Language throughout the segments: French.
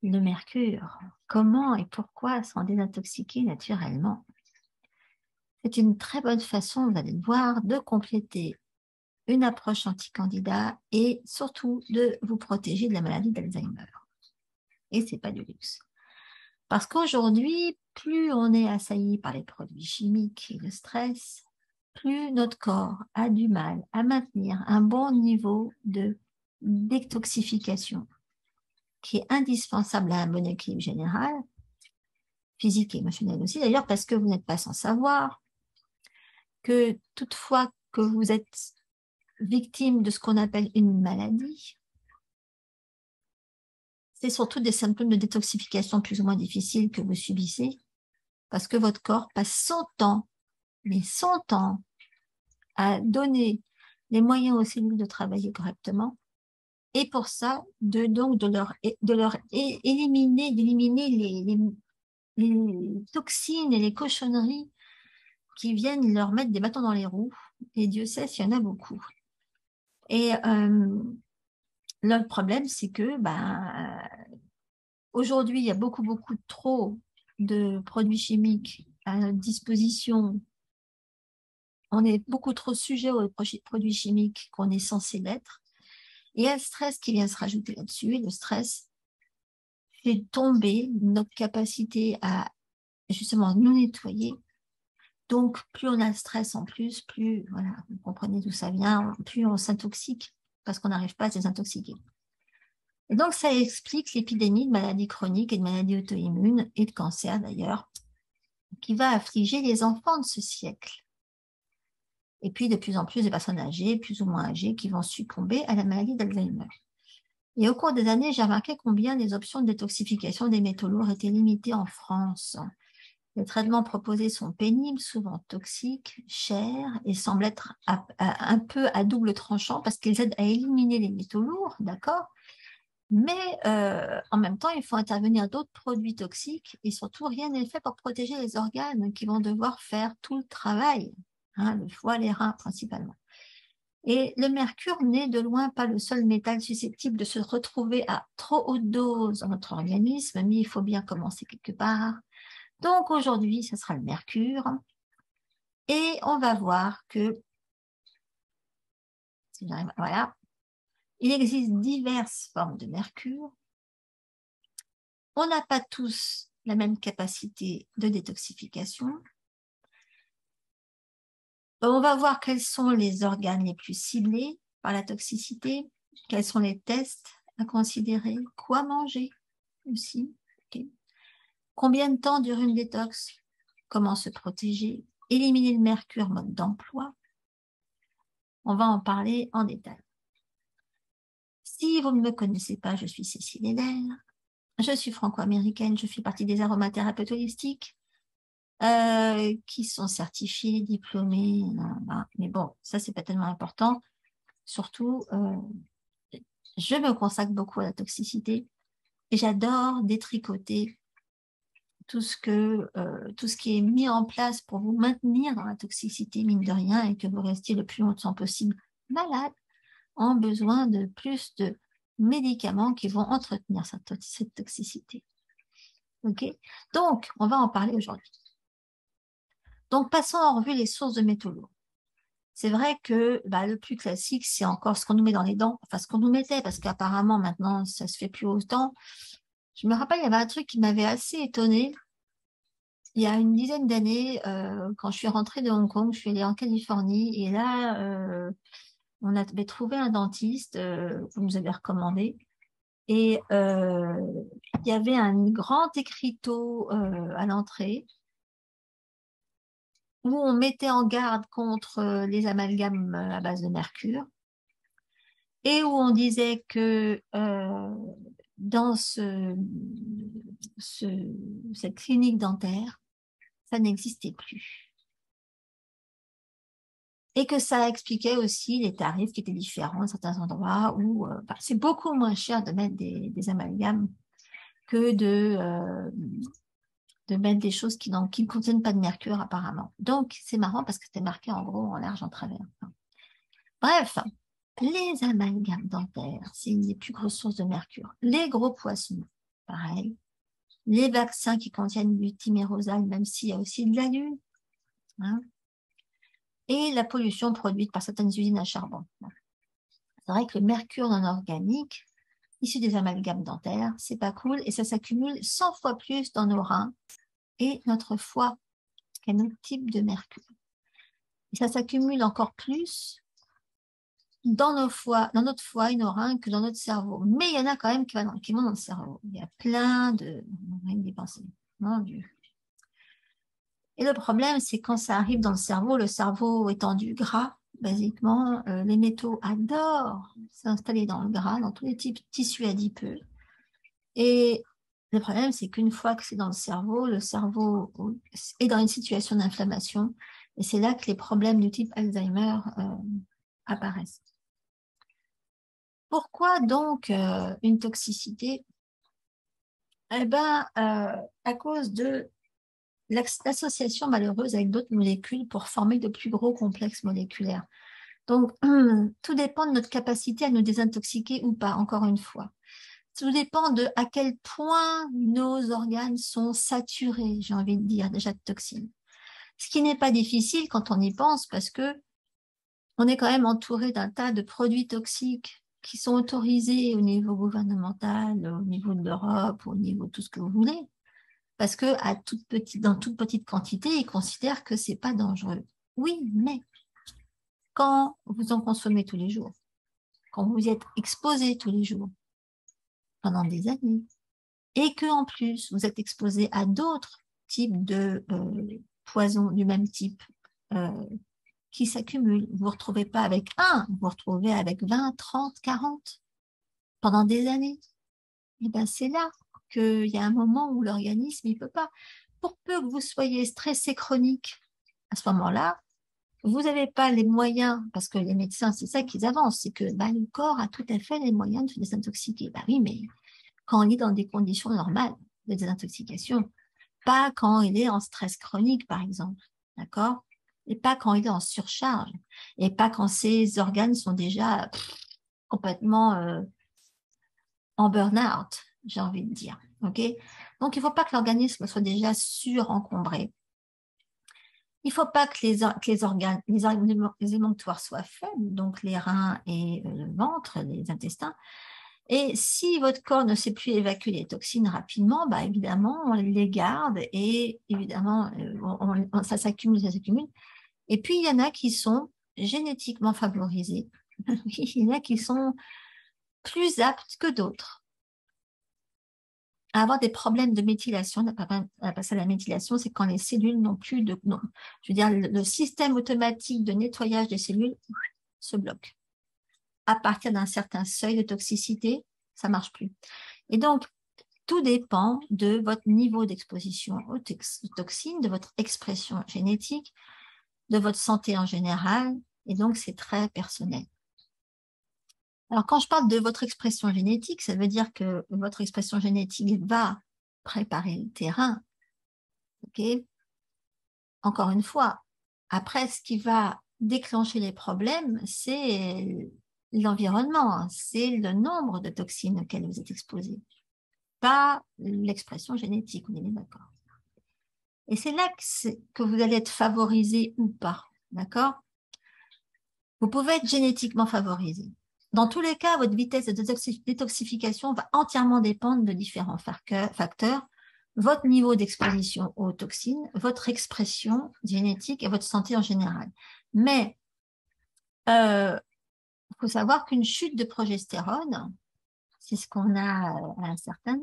le mercure. Comment et pourquoi s'en désintoxiquer naturellement? C'est une très bonne façon, vous allez le voir, de compléter une approche anti-candidat et surtout de vous protéger de la maladie d'Alzheimer. Et c'est pas du luxe. Parce qu'aujourd'hui, plus on est assailli par les produits chimiques et le stress, plus notre corps a du mal à maintenir un bon niveau de détoxification qui est indispensable à un bon équilibre général, physique et émotionnel aussi d'ailleurs, parce que vous n'êtes pas sans savoir que toutefois que vous êtes victime de ce qu'on appelle une maladie, c'est surtout des symptômes de détoxification plus ou moins difficiles que vous subissez, parce que votre corps passe son temps, mais son temps, à donner les moyens aux cellules de travailler correctement, et pour ça, de leur éliminer, d'éliminer les toxines et les cochonneries qui viennent leur mettre des bâtons dans les roues, et Dieu sait s'il y en a beaucoup. Et le problème, c'est que aujourd'hui, il y a beaucoup trop de produits chimiques à notre disposition. On est beaucoup trop sujet aux produits chimiques qu'on est censé l'être. Et il y a le stress qui vient se rajouter là-dessus. Et le stress fait tomber notre capacité à justement nous nettoyer. Donc, plus on a le stress en plus, plus, voilà, vous comprenez d'où ça vient, plus on s'intoxique parce qu'on n'arrive pas à se désintoxiquer. Et donc, ça explique l'épidémie de maladies chroniques et de maladies auto-immunes et de cancer d'ailleurs, qui va affliger les enfants de ce siècle. Et puis, de plus en plus de personnes âgées, plus ou moins âgées, qui vont succomber à la maladie d'Alzheimer. Et au cours des années, j'ai remarqué combien les options de détoxification des métaux lourds étaient limitées en France. Les traitements proposés sont pénibles, souvent toxiques, chers et semblent être un peu à double tranchant parce qu'ils aident à éliminer les métaux lourds, d'accord? Mais en même temps, il faut intervenir d'autres produits toxiques et surtout, rien n'est fait pour protéger les organes qui vont devoir faire tout le travail, hein, le foie, les reins principalement. Et le mercure n'est de loin pas le seul métal susceptible de se retrouver à trop haute dose dans notre organisme, mais il faut bien commencer quelque part. Donc aujourd'hui, ce sera le mercure. Et on va voir que, voilà, il existe diverses formes de mercure. On n'a pas tous la même capacité de détoxification. On va voir quels sont les organes les plus ciblés par la toxicité, quels sont les tests à considérer, quoi manger aussi, okay. Combien de temps dure une détox, comment se protéger, éliminer le mercure, mode d'emploi. On va en parler en détail. Si vous ne me connaissez pas, je suis Cécile Hébert. Je suis franco-américaine, je fais partie des aromathérapeutes holistiques qui sont certifiés, diplômés. Mais bon, ça, c'est pas tellement important. Surtout, je me consacre beaucoup à la toxicité et j'adore détricoter tout ce qui est mis en place pour vous maintenir dans la toxicité, mine de rien, et que vous restiez le plus longtemps possible malade, en besoin de plus de médicaments qui vont entretenir cette toxicité. Ok? Donc, on va en parler aujourd'hui. Donc, passons en revue les sources de métaux lourds. C'est vrai que le plus classique, c'est encore ce qu'on nous met dans les dents, enfin ce qu'on nous mettait, parce qu'apparemment maintenant, ça se fait plus autant. Je me rappelle, il y avait un truc qui m'avait assez étonnée. Il y a une dizaine d'années, quand je suis rentrée de Hong Kong, je suis allée en Californie, et là, on avait trouvé un dentiste qu'on nous avait recommandé. Et il y avait un grand écriteau à l'entrée où on mettait en garde contre les amalgames à base de mercure et où on disait que dans cette clinique dentaire, ça n'existait plus. Et que ça expliquait aussi les tarifs qui étaient différents à certains endroits où c'est beaucoup moins cher de mettre des amalgames que de mettre des choses qui ne contiennent pas de mercure apparemment. Donc, c'est marrant parce que c'était marqué en gros, en large, en travers. Bref, les amalgames dentaires, c'est une des plus grosses sources de mercure. Les gros poissons, pareil. Les vaccins qui contiennent du thymérosal, même s'il y a aussi de la lune. Hein. Et la pollution produite par certaines usines à charbon. C'est vrai que le mercure non organique, issu des amalgames dentaires, c'est pas cool et ça s'accumule 100 fois plus dans nos reins et notre foie qu'un autre type de mercure. Et ça s'accumule encore plus dans nos foies, dans notre foie et nos reins que dans notre cerveau. Mais il y en a quand même qui vont dans le cerveau. Il y a plein de pensées. Mon Dieu. Et le problème, c'est quand ça arrive dans le cerveau étant du gras, basiquement, les métaux adorent s'installer dans le gras, dans tous les types de tissus adipeux. Et le problème, c'est qu'une fois que c'est dans le cerveau est dans une situation d'inflammation, et c'est là que les problèmes du type Alzheimer apparaissent. Pourquoi donc une toxicité? Eh bien, à cause de l'association malheureuse avec d'autres molécules pour former de plus gros complexes moléculaires. Donc, tout dépend de notre capacité à nous désintoxiquer ou pas, encore une fois. Tout dépend de à quel point nos organes sont saturés, j'ai envie de dire, déjà de toxines. Ce qui n'est pas difficile quand on y pense parce que on est quand même entouré d'un tas de produits toxiques qui sont autorisés au niveau gouvernemental, au niveau de l'Europe, au niveau de tout ce que vous voulez. Parce que dans toute petite quantité, ils considèrent que c'est pas dangereux. Oui, mais quand vous en consommez tous les jours, quand vous y êtes exposé tous les jours, pendant des années, et que en plus vous êtes exposé à d'autres types de poisons du même type qui s'accumulent, vous ne vous retrouvez pas avec un, vous vous retrouvez avec 20, 30, 40 pendant des années. Et bien c'est là qu'il y a un moment où l'organisme il peut pas. Pour peu que vous soyez stressé chronique, à ce moment-là, vous n'avez pas les moyens, parce que les médecins, c'est ça qu'ils avancent, c'est que le corps a tout à fait les moyens de se désintoxiquer. Bah oui, mais quand il est dans des conditions normales de désintoxication, pas quand il est en stress chronique, par exemple, d'accord? Et pas quand il est en surcharge, et pas quand ses organes sont déjà complètement en burn-out, j'ai envie de dire, ok? Donc, il ne faut pas que l'organisme soit déjà surencombré. Il ne faut pas que les organes, les émonctoires soient faibles, donc les reins et le ventre, les intestins. Et si votre corps ne sait plus évacuer les toxines rapidement, bah évidemment, on les garde et évidemment, ça s'accumule, ça s'accumule. Et puis, il y en a qui sont génétiquement favorisés. Il y en a qui sont plus aptes que d'autres à avoir des problèmes de méthylation. On appelle ça la méthylation, c'est quand les cellules n'ont plus de... Non, je veux dire, le système automatique de nettoyage des cellules se bloque. À partir d'un certain seuil de toxicité, ça ne marche plus. Et donc, tout dépend de votre niveau d'exposition aux toxines, de votre expression génétique, de votre santé en général, et donc c'est très personnel. Alors, quand je parle de votre expression génétique, ça veut dire que votre expression génétique va préparer le terrain, ok? Encore une fois, après, ce qui va déclencher les problèmes, c'est l'environnement, c'est le nombre de toxines auxquelles vous êtes exposé, pas l'expression génétique, on est bien d'accord. Et c'est là que vous allez être favorisé ou pas, d'accord? Vous pouvez être génétiquement favorisé. Dans tous les cas, votre vitesse de détoxification va entièrement dépendre de différents facteurs, votre niveau d'exposition aux toxines, votre expression génétique et votre santé en général. Mais il faut savoir qu'une chute de progestérone, c'est ce qu'on a à un certain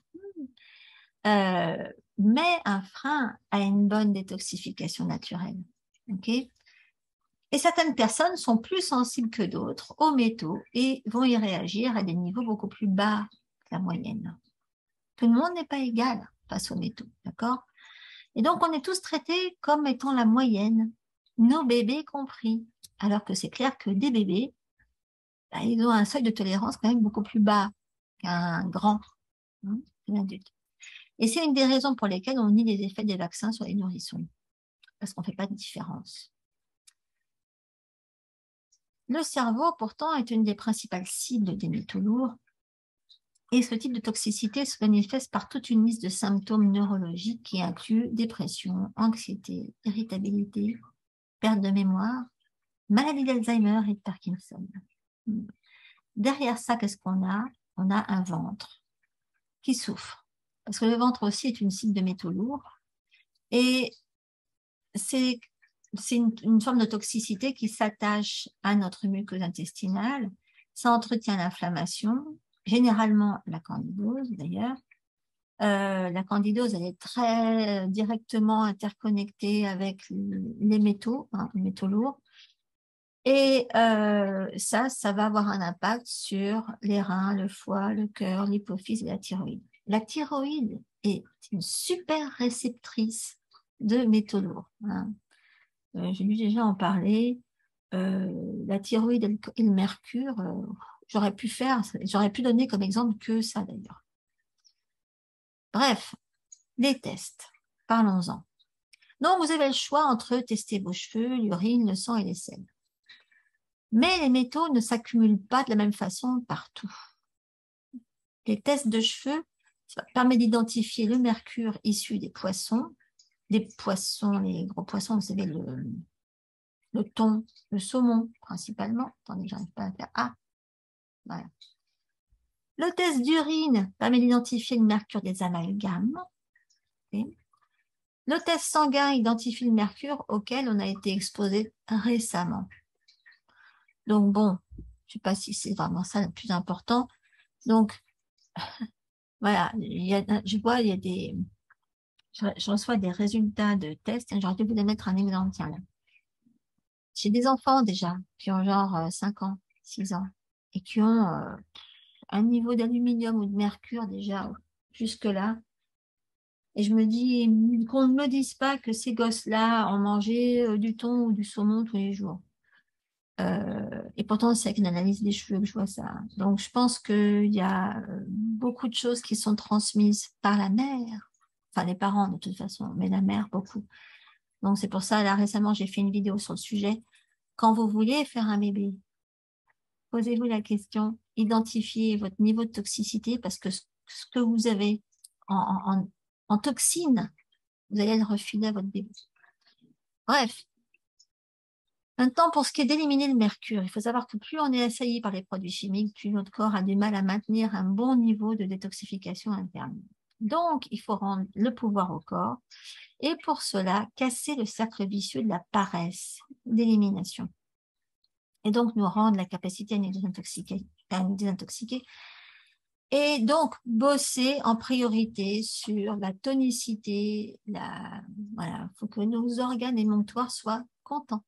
âge, met un frein à une bonne détoxification naturelle. Okay. Et certaines personnes sont plus sensibles que d'autres aux métaux et vont y réagir à des niveaux beaucoup plus bas que la moyenne. Tout le monde n'est pas égal face aux métaux, d'accord? Et donc, on est tous traités comme étant la moyenne, nos bébés compris. Alors que c'est clair que des bébés, ils ont un seuil de tolérance quand même beaucoup plus bas qu'un grand, qu'un adulte. Et c'est une des raisons pour lesquelles on nie les effets des vaccins sur les nourrissons, parce qu'on ne fait pas de différence. Le cerveau, pourtant, est une des principales cibles des métaux lourds. Et ce type de toxicité se manifeste par toute une liste de symptômes neurologiques qui incluent dépression, anxiété, irritabilité, perte de mémoire, maladie d'Alzheimer et de Parkinson. Derrière ça, qu'est-ce qu'on a? On a un ventre qui souffre. Parce que le ventre aussi est une cible de métaux lourds. Et c'est une forme de toxicité qui s'attache à notre muqueuse intestinale. Ça entretient l'inflammation, généralement la candidose d'ailleurs. La candidose, elle est très directement interconnectée avec les métaux, hein, les métaux lourds. Et ça va avoir un impact sur les reins, le foie, le cœur, l'hypophyse et la thyroïde. La thyroïde est une super réceptrice de métaux lourds, hein. J'ai dû déjà en parler. La thyroïde et le mercure, j'aurais pu donner comme exemple que ça d'ailleurs. Bref, les tests. Parlons-en. Donc, vous avez le choix entre tester vos cheveux, l'urine, le sang et les selles. Mais les métaux ne s'accumulent pas de la même façon partout. Les tests de cheveux permettent d'identifier le mercure issu des poissons, les gros poissons, vous savez, le thon, le saumon principalement. Attendez, j'arrive pas à faire. Ah, voilà. Le test d'urine permet d'identifier le mercure des amalgames. Okay. Le test sanguin identifie le mercure auquel on a été exposé récemment. Donc bon, je sais pas si c'est vraiment ça le plus important. Donc voilà, je reçois des résultats de tests. J'aurais dû vous mettre un exemple. Tiens, là. J'ai des enfants déjà qui ont genre 5 ans, 6 ans et qui ont un niveau d'aluminium ou de mercure déjà jusque-là. Et je me dis qu'on ne me dise pas que ces gosses-là ont mangé du thon ou du saumon tous les jours. Et pourtant, c'est avec une analyse des cheveux que je vois ça. Donc, je pense qu'il y a beaucoup de choses qui sont transmises par la mère. Enfin, les parents, de toute façon, mais la mère, beaucoup. Donc, c'est pour ça, là, récemment, j'ai fait une vidéo sur le sujet. Quand vous voulez faire un bébé, posez-vous la question, identifiez votre niveau de toxicité parce que ce que vous avez en toxine, vous allez le refiler à votre bébé. Bref. Maintenant, pour ce qui est d'éliminer le mercure, il faut savoir que plus on est assailli par les produits chimiques, plus notre corps a du mal à maintenir un bon niveau de détoxification interne. Donc, il faut rendre le pouvoir au corps et pour cela, casser le cercle vicieux de la paresse, d'élimination. Et donc, nous rendre la capacité à nous désintoxiquer. Et donc, bosser en priorité sur la tonicité, voilà, faut que nos organes émonctoires soient contents.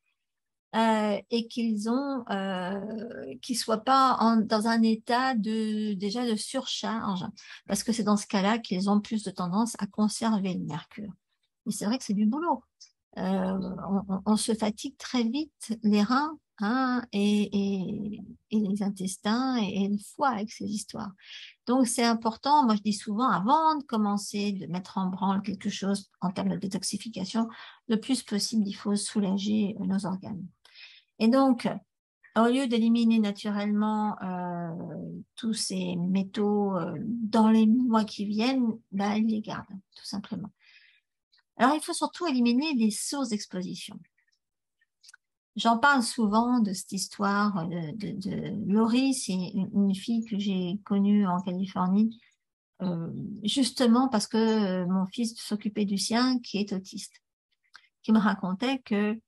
Et qu'ils soient pas dans un état déjà de surcharge, parce que c'est dans ce cas-là qu'ils ont plus de tendance à conserver le mercure. Mais c'est vrai que c'est du boulot. On se fatigue très vite les reins, hein, et les intestins et le foie avec ces histoires. Donc c'est important, moi je dis souvent, avant de commencer de mettre en branle quelque chose en termes de détoxification, le plus possible, il faut soulager nos organes. Et donc, au lieu d'éliminer naturellement tous ces métaux dans les mois qui viennent, bah, ils les gardent, tout simplement. Alors, il faut surtout éliminer les sources d'exposition. J'en parle souvent de cette histoire de Laurie, c'est une fille que j'ai connue en Californie, justement parce que mon fils s'occupait du sien, qui est autiste, qui me racontait que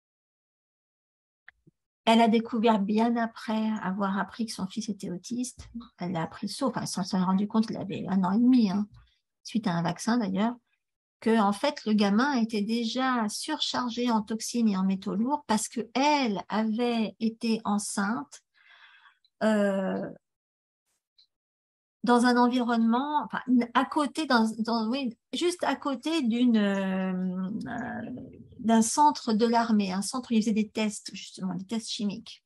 elle a découvert bien après avoir appris que son fils était autiste. Elle l'a appris sauf, enfin, s'en est rendu compte, il avait 1 an et demi, hein, suite à un vaccin d'ailleurs, que en fait le gamin était déjà surchargé en toxines et en métaux lourds parce que elle avait été enceinte dans un environnement, enfin, à côté, oui, juste à côté d'un centre de l'armée, un centre où ils faisaient des tests, justement, des tests chimiques.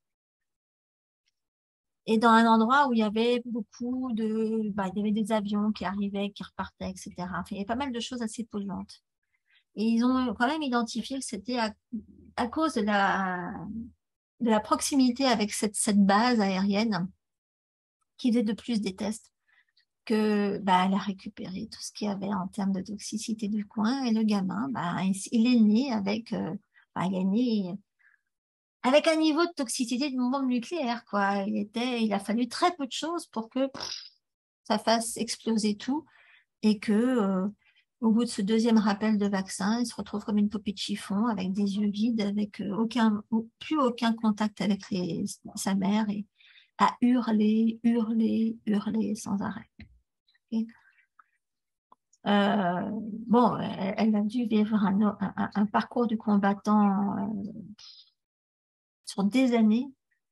Et dans un endroit où il y avait il y avait des avions qui arrivaient, qui repartaient, etc. Enfin, il y avait pas mal de choses assez polluantes. Et ils ont quand même identifié que c'était à cause de la proximité avec cette base aérienne qui faisait de plus des tests. que bah, elle a récupéré tout ce qu'il y avait en termes de toxicité du coin et le gamin, bah, il est né avec, bah, il est né avec un niveau de toxicité d'une bombe nucléaire, quoi. Il a fallu très peu de choses pour que ça fasse exploser tout et que, au bout de ce deuxième rappel de vaccin, il se retrouve comme une poupée de chiffon avec des yeux vides, avec plus aucun contact avec sa mère et à hurler, hurler, hurler sans arrêt. Et, bon, elle a dû vivre un parcours du combattant sur des années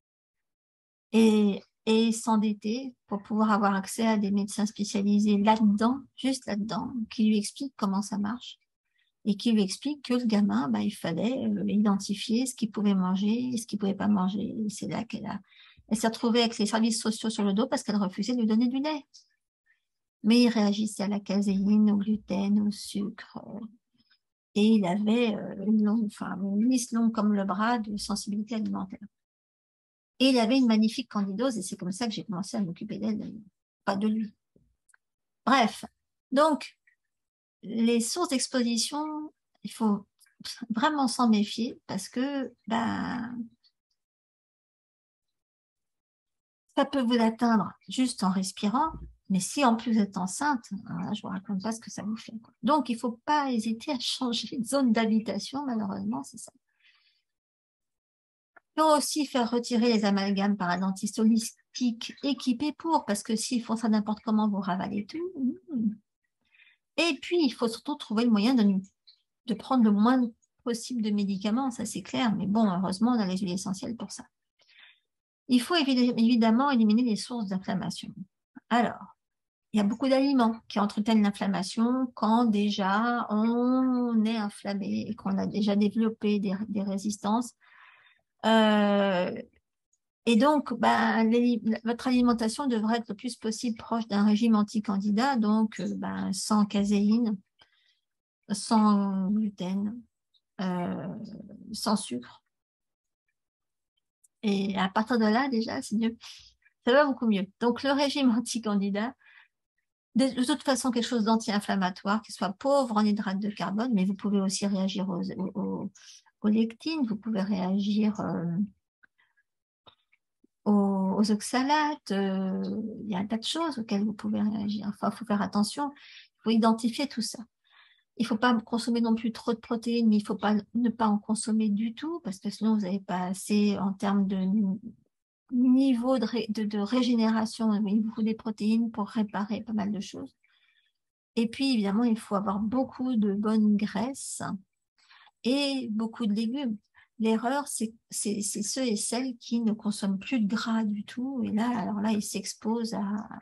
et s'endetter pour pouvoir avoir accès à des médecins spécialisés là-dedans, juste là-dedans, qui lui expliquent comment ça marche et qui lui expliquent que le gamin, bah, il fallait identifier ce qu'il pouvait manger et ce qu'il pouvait pas manger. Et c'est là elle s'est retrouvée avec les services sociaux sur le dos parce qu'elle refusait de lui donner du lait. Mais il réagissait à la caséine, au gluten, au sucre. Et il avait une liste longue comme le bras de sensibilité alimentaire. Et il avait une magnifique candidose et c'est comme ça que j'ai commencé à m'occuper d'elle, pas de lui. Bref, donc les sources d'exposition, il faut vraiment s'en méfier parce que ben, ça peut vous atteindre juste en respirant, mais si en plus vous êtes enceinte, je vous raconte pas ce que ça vous fait, quoi. Donc il faut pas hésiter à changer de zone d'habitation, malheureusement, c'est ça. Il faut aussi faire retirer les amalgames par un dentiste holistique équipé pour, parce que s'ils font ça n'importe comment, vous ravalez tout. Et puis, il faut surtout trouver le moyen de prendre le moins possible de médicaments, ça c'est clair, mais bon, heureusement, on a les huiles essentielles pour ça. Il faut évidemment éliminer les sources d'inflammation. Alors, il y a beaucoup d'aliments qui entretiennent l'inflammation quand déjà on est inflammé et qu'on a déjà développé des résistances. Euh, et donc, ben, votre alimentation devrait être le plus possible proche d'un régime anti-candidat, donc ben, sans caséine, sans gluten, euh, sans sucre. Et à partir de là, déjà, c'est mieux. Ça va beaucoup mieux. Donc, le régime anti-candidat, de toute façon, quelque chose d'anti-inflammatoire, qui soit pauvre en hydrates de carbone, mais vous pouvez aussi réagir aux lectines, vous pouvez réagir aux oxalates, il y a un tas de choses auxquelles vous pouvez réagir. Enfin, il faut faire attention, il faut identifier tout ça. Il ne faut pas consommer non plus trop de protéines, mais il ne faut pas ne pas en consommer du tout, parce que sinon vous n'avez pas assez en termes de niveau de régénération. Il vous faut des protéines pour réparer pas mal de choses. Et puis, évidemment, il faut avoir beaucoup de bonnes graisses et beaucoup de légumes. L'erreur, c'est ceux et celles qui ne consomment plus de gras du tout. Et là, alors là, ils s'exposent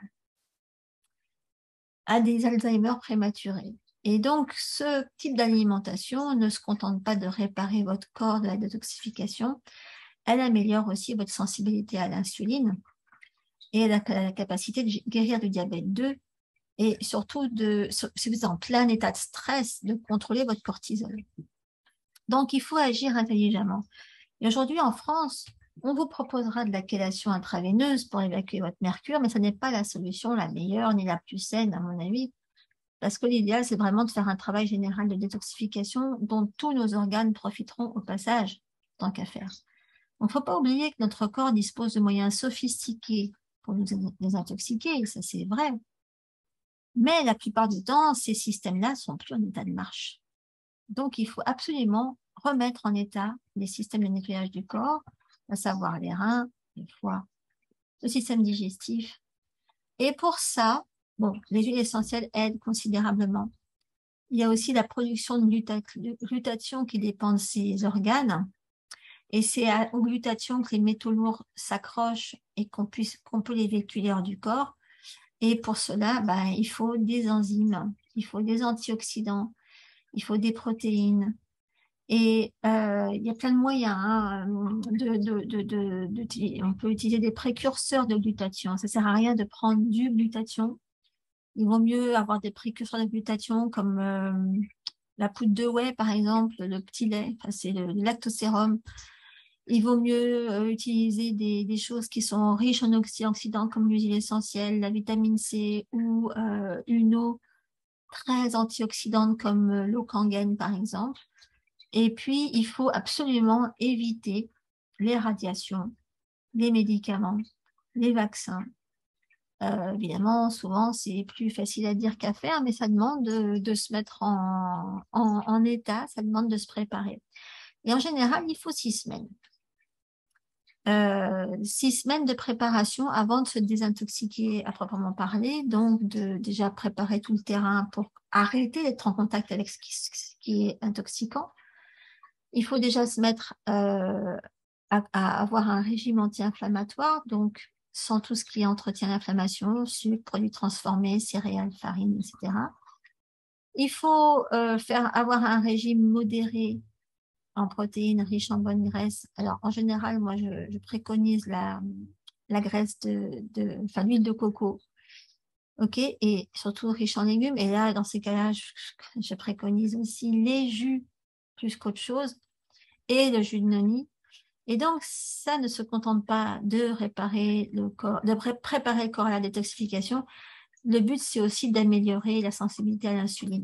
à des Alzheimer prématurés. Et donc, ce type d'alimentation ne se contente pas de réparer votre corps de la détoxification, elle améliore aussi votre sensibilité à l'insuline et elle a la capacité de guérir du diabète 2 et surtout, si vous êtes en plein état de stress, de contrôler votre cortisol. Donc, il faut agir intelligemment. Et aujourd'hui, en France, on vous proposera de la chélation intraveineuse pour évacuer votre mercure, mais ce n'est pas la solution la meilleure ni la plus saine, à mon avis, parce que l'idéal, c'est vraiment de faire un travail général de détoxification dont tous nos organes profiteront au passage, tant qu'à faire. Il ne faut pas oublier que notre corps dispose de moyens sophistiqués pour nous désintoxiquer, ça c'est vrai. Mais la plupart du temps, ces systèmes-là sont plus en état de marche. Donc, il faut absolument remettre en état les systèmes de nettoyage du corps, à savoir les reins, le foie, le système digestif. Et pour ça, bon, les huiles essentielles aident considérablement. Il y a aussi la production de glutathion qui dépend de ces organes. Et c'est aux glutations que les métaux lourds s'accrochent et qu'on peut les véhiculer hors du corps. Et pour cela, ben, il faut des enzymes, il faut des antioxydants, il faut des protéines. Et il y a plein de moyens, hein, on peut utiliser des précurseurs de glutathion. Ça sert à rien de prendre du glutathion. Il vaut mieux avoir des précurseurs de glutathion comme la poudre de whey, par exemple, le petit lait, enfin, c'est le lactosérum. Il vaut mieux utiliser des choses qui sont riches en antioxydants comme l'huile essentielle, la vitamine C ou une eau très antioxydante comme l'eau Kangen par exemple. Et puis, il faut absolument éviter les radiations, les médicaments, les vaccins. Évidemment, souvent, c'est plus facile à dire qu'à faire, mais ça demande de se mettre en état, ça demande de se préparer. Et en général, il faut 6 semaines. 6 semaines de préparation avant de se désintoxiquer à proprement parler, donc de déjà préparer tout le terrain pour arrêter d'être en contact avec ce qui est intoxicant. Il faut déjà se mettre à avoir un régime anti-inflammatoire, donc sans tout ce qui entretient l'inflammation, sucre, produits transformés, céréales, farine, etc. Il faut avoir un régime modéré en protéines riches en bonnes graisses. Alors, en général, moi, je préconise la graisse enfin, l'huile de coco, ok, et surtout riche en légumes. Et là, dans ces cas-là, je préconise aussi les jus plus qu'autre chose et le jus de noni. Et donc, ça ne se contente pas de réparer le corps, de préparer le corps à la détoxification. Le but, c'est aussi d'améliorer la sensibilité à l'insuline.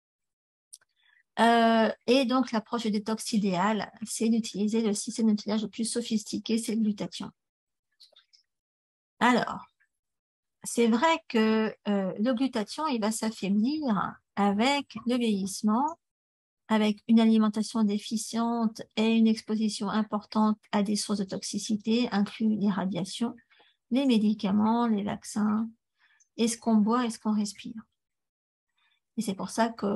Et donc, l'approche de détox idéale, c'est d'utiliser le système de nettoyage le plus sophistiqué, c'est le glutathion. Alors, c'est vrai que le glutathion, il va s'affaiblir avec le vieillissement, avec une alimentation déficiente et une exposition importante à des sources de toxicité, inclus les radiations, les médicaments, les vaccins, et ce qu'on boit et ce qu'on respire. Et c'est pour ça que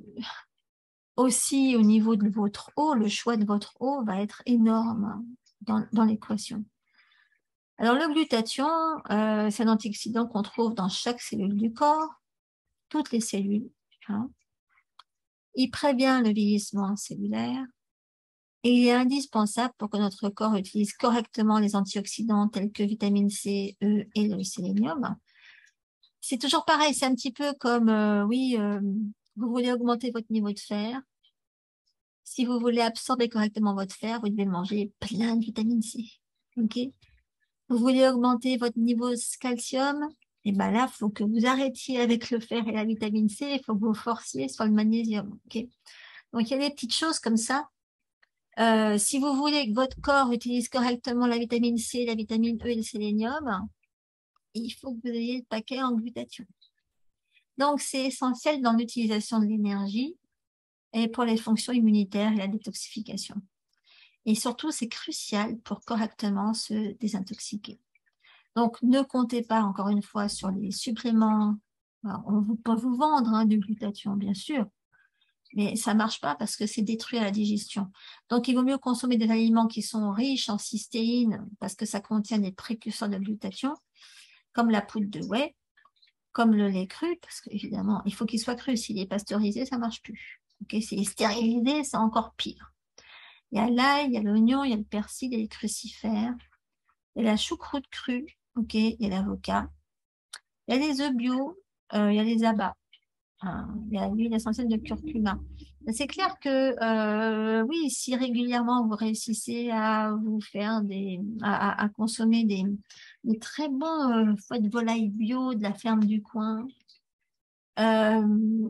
aussi au niveau de votre eau, le choix de votre eau va être énorme dans l'équation. Alors le glutathion, c'est un antioxydant qu'on trouve dans chaque cellule du corps, toutes les cellules. Hein. Il prévient le vieillissement cellulaire et il est indispensable pour que notre corps utilise correctement les antioxydants tels que vitamine C, E et le sélénium. C'est toujours pareil, c'est un petit peu comme, vous voulez augmenter votre niveau de fer. Si vous voulez absorber correctement votre fer, vous devez manger plein de vitamine C. Ok? Vous voulez augmenter votre niveau de calcium, et ben là, il faut que vous arrêtiez avec le fer et la vitamine C, il faut que vous forciez sur le magnésium. Ok? Donc, il y a des petites choses comme ça. Si vous voulez que votre corps utilise correctement la vitamine C, la vitamine E et le sélénium, il faut que vous ayez le paquet en glutathion. Donc, c'est essentiel dans l'utilisation de l'énergie et pour les fonctions immunitaires et la détoxification. Et surtout, c'est crucial pour correctement se désintoxiquer. Donc, ne comptez pas, encore une fois, sur les suppléments. Alors, on peut vous vendre du glutathion, bien sûr, mais ça marche pas parce que c'est détruit à la digestion. Donc, il vaut mieux consommer des aliments qui sont riches en cystéine parce que ça contient des précurseurs de glutathion, comme la poudre de whey, comme le lait cru, parce qu'évidemment, il faut qu'il soit cru. S'il est pasteurisé, ça marche plus. Okay, s'il est stérilisé, c'est encore pire. Il y a l'ail, il y a l'oignon, il y a le persil, il y a les crucifères, il y a la choucroute crue, ok, il y a l'avocat, il y a les œufs bio, il y a les abats, hein, il y a l'huile essentielle de curcuma. C'est clair que oui, si régulièrement vous réussissez à vous faire à consommer des très bons foies de volaille bio de la ferme du coin, euh,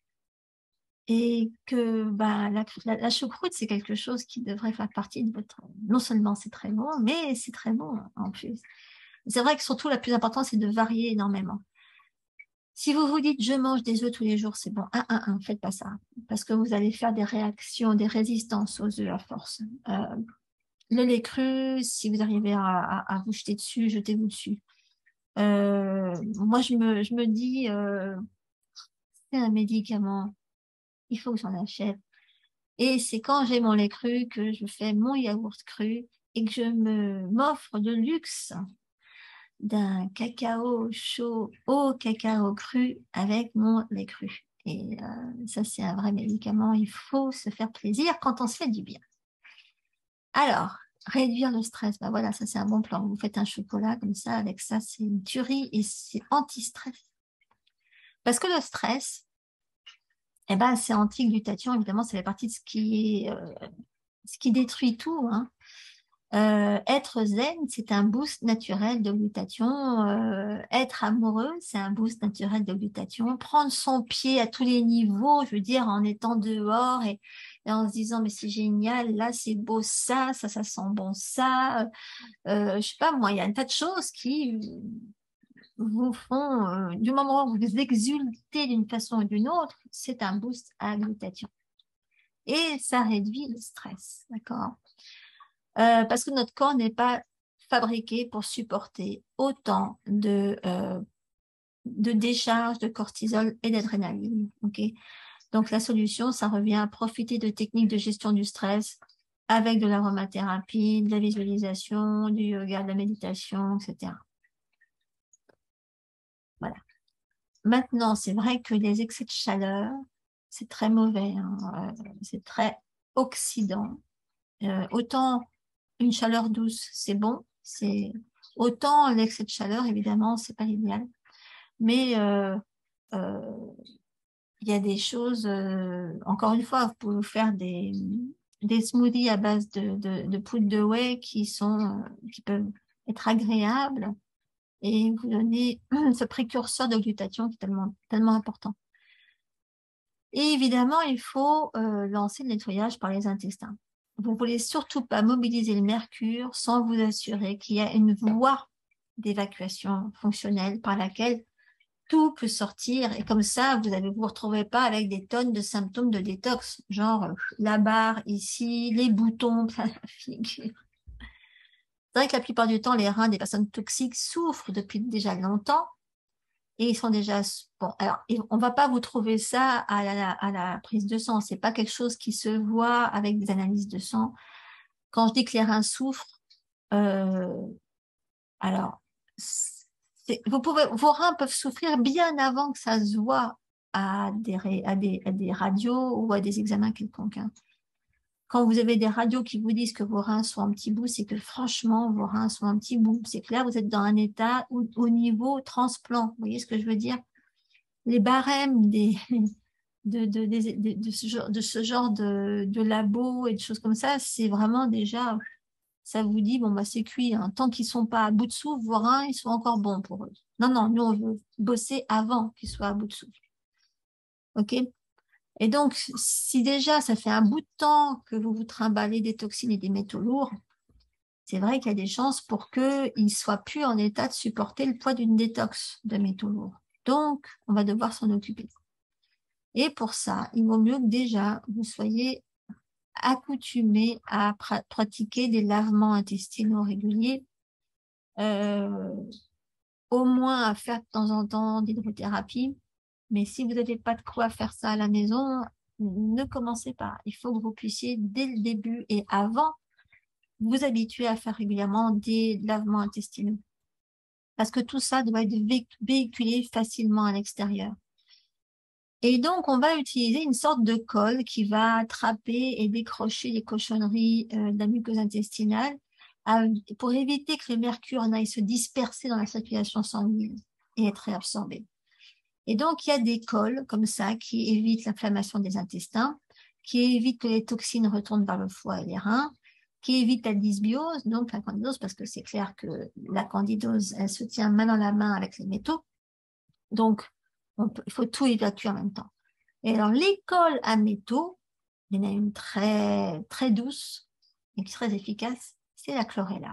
et que bah, la choucroute, c'est quelque chose qui devrait faire partie de votre... Non seulement c'est très bon, mais c'est très bon en plus. C'est vrai que surtout, la plus importante, c'est de varier énormément. Si vous vous dites, je mange des œufs tous les jours, c'est bon. Faites pas ça. Parce que vous allez faire des réactions, des résistances aux œufs à force. Le lait cru, si vous arrivez à vous jeter dessus, jetez-vous dessus. Moi, je me dis, c'est un médicament, il faut que j'en achète. Et c'est quand j'ai mon lait cru que je fais mon yaourt cru et que je m'offre de luxe d'un cacao chaud au cacao cru avec mon lait cru. Et ça, c'est un vrai médicament. Il faut se faire plaisir quand on se fait du bien. Alors, réduire le stress. Bah voilà, ça, c'est un bon plan. Vous faites un chocolat comme ça. Avec ça, c'est une tuerie et c'est anti-stress. Parce que le stress, eh ben, c'est anti-glutathion. Évidemment, c'est la partie de ce qui détruit tout, hein. Être zen, c'est un boost naturel de glutathion. Être amoureux, c'est un boost naturel de glutathion. Prendre son pied à tous les niveaux, je veux dire, en étant dehors et en se disant, mais c'est génial, là c'est beau ça sent bon ça. Je sais pas, moi, il y a un tas de choses qui vous font, du moment où vous exultez d'une façon ou d'une autre, c'est un boost à la glutathion. Et ça réduit le stress, d'accord? Parce que notre corps n'est pas fabriqué pour supporter autant de décharge de cortisol et d'adrénaline. Ok. Donc la solution, ça revient à profiter de techniques de gestion du stress avec de l'aromathérapie, de la visualisation, du yoga, de la méditation, etc. Voilà. Maintenant, c'est vrai que les excès de chaleur, c'est très mauvais, hein. C'est très oxydant. Autant une chaleur douce, c'est bon. C'est autant l'excès de chaleur, évidemment, c'est pas l'idéal. Mais euh, il y a des choses. Encore une fois, vous pouvez vous faire des smoothies à base de poudre de whey qui peuvent être agréables et vous donner ce précurseur de glutathion qui est tellement important. Et évidemment, il faut lancer le nettoyage par les intestins. Vous ne voulez surtout pas mobiliser le mercure sans vous assurer qu'il y a une voie d'évacuation fonctionnelle par laquelle tout peut sortir. Et comme ça, vous retrouvez pas avec des tonnes de symptômes de détox, genre la barre ici, les boutons plein la figure. C'est vrai que la plupart du temps, les reins des personnes toxiques souffrent depuis déjà longtemps. Et ils sont déjà bon. Alors, on va pas vous trouver ça à la prise de sang. C'est pas quelque chose qui se voit avec des analyses de sang. Quand je dis que les reins souffrent, euh, alors vos reins peuvent souffrir bien avant que ça se voit à des radios ou à des examens quelconques, hein. Quand vous avez des radios qui vous disent que vos reins sont un petit bout, c'est que franchement, vos reins sont un petit bout. C'est que là, vous êtes dans un état au niveau transplant. Vous voyez ce que je veux dire? Les barèmes de ce genre de labo et de choses comme ça, c'est vraiment déjà, ça vous dit, bon, bah, c'est cuit, hein. Tant qu'ils sont pas à bout de souffle, vos reins, ils sont encore bons pour eux. Non, non, nous, on veut bosser avant qu'ils soient à bout de souffle. OK? Et donc, si déjà, ça fait un bout de temps que vous vous trimballez des toxines et des métaux lourds, c'est vrai qu'il y a des chances pour qu'ils ne soient plus en état de supporter le poids d'une détox de métaux lourds. Donc, on va devoir s'en occuper. Et pour ça, il vaut mieux que déjà vous soyez accoutumés à pratiquer des lavements intestinaux réguliers, euh, au moins à faire de temps en temps d'hydrothérapie. Mais si vous n'avez pas de quoi faire ça à la maison, ne commencez pas. Il faut que vous puissiez, dès le début et avant, vous habituer à faire régulièrement des lavements intestinaux. Parce que tout ça doit être véhiculé facilement à l'extérieur. Et donc, on va utiliser une sorte de colle qui va attraper et décrocher les cochonneries de la muqueuse intestinale pour éviter que le mercure n'aille se disperser dans la circulation sanguine et être réabsorbé. Et donc, il y a des colles comme ça qui évitent l'inflammation des intestins, qui évitent que les toxines retournent vers le foie et les reins, qui évitent la dysbiose, donc la candidose, parce que c'est clair que la candidose, elle se tient main dans la main avec les métaux. Donc, il faut tout évacuer en même temps. Et alors, l'école à métaux, il y en a une très, très douce et qui est très efficace, c'est la chlorella.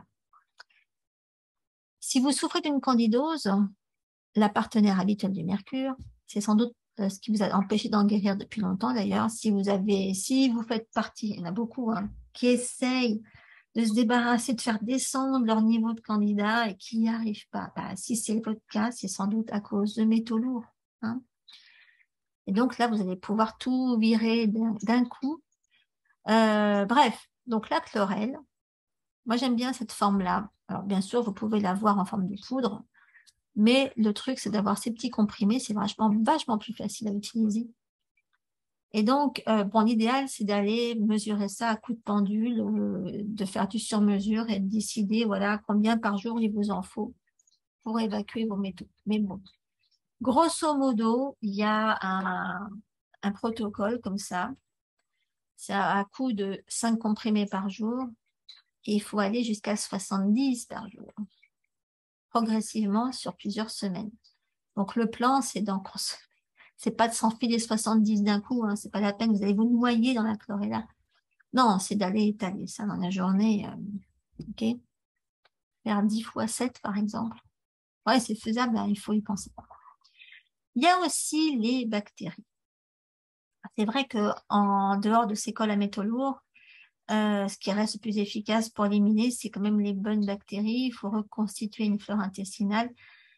Si vous souffrez d'une candidose, la partenaire habituelle du mercure, c'est sans doute ce qui vous a empêché d'en guérir depuis longtemps d'ailleurs. Si vous faites partie, il y en a beaucoup, hein, qui essayent de se débarrasser, de faire descendre leur niveau de candida et qui n'y arrivent pas. Bah, si c'est votre cas, c'est sans doute à cause de métaux lourds, hein. Et donc là, vous allez pouvoir tout virer d'un coup. Bref, donc la chlorelle, moi j'aime bien cette forme-là. Alors bien sûr, vous pouvez l'avoir en forme de poudre, mais le truc, c'est d'avoir ces petits comprimés, c'est vachement plus facile à utiliser. Et donc, bon, l'idéal, c'est d'aller mesurer ça à coup de pendule, de faire du sur-mesure et de décider, voilà, combien par jour il vous en faut pour évacuer vos métaux. Mais bon, grosso modo, il y a un protocole comme ça. C'est à coup de 5 comprimés par jour. Et il faut aller jusqu'à 70 par jour, progressivement sur plusieurs semaines. Donc, le plan, c'est d'en consommer. C'est pas de s'enfiler 70 d'un coup, hein, c'est pas la peine, vous allez vous noyer dans la chlorella. Non, c'est d'aller étaler ça dans la journée, ok? Faire 10 fois 7, par exemple. Ouais, c'est faisable, hein, il faut y penser. Il y a aussi les bactéries. C'est vrai que en dehors de ces cols à métaux lourds, ce qui reste le plus efficace pour éliminer, c'est quand même les bonnes bactéries. Il faut reconstituer une flore intestinale.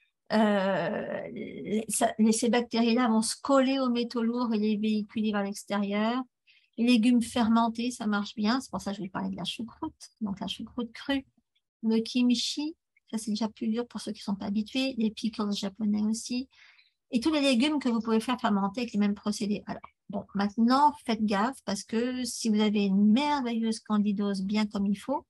Ces bactéries-là vont se coller aux métaux lourds et les véhiculer vers l'extérieur. Les légumes fermentés, ça marche bien. C'est pour ça que je vais parler de la choucroute. Donc la choucroute crue, le kimchi, ça c'est déjà plus dur pour ceux qui ne sont pas habitués. Les pickles japonais aussi. Et tous les légumes que vous pouvez faire fermenter avec les mêmes procédés. Alors, bon, maintenant, faites gaffe parce que si vous avez une merveilleuse candidose bien comme il faut,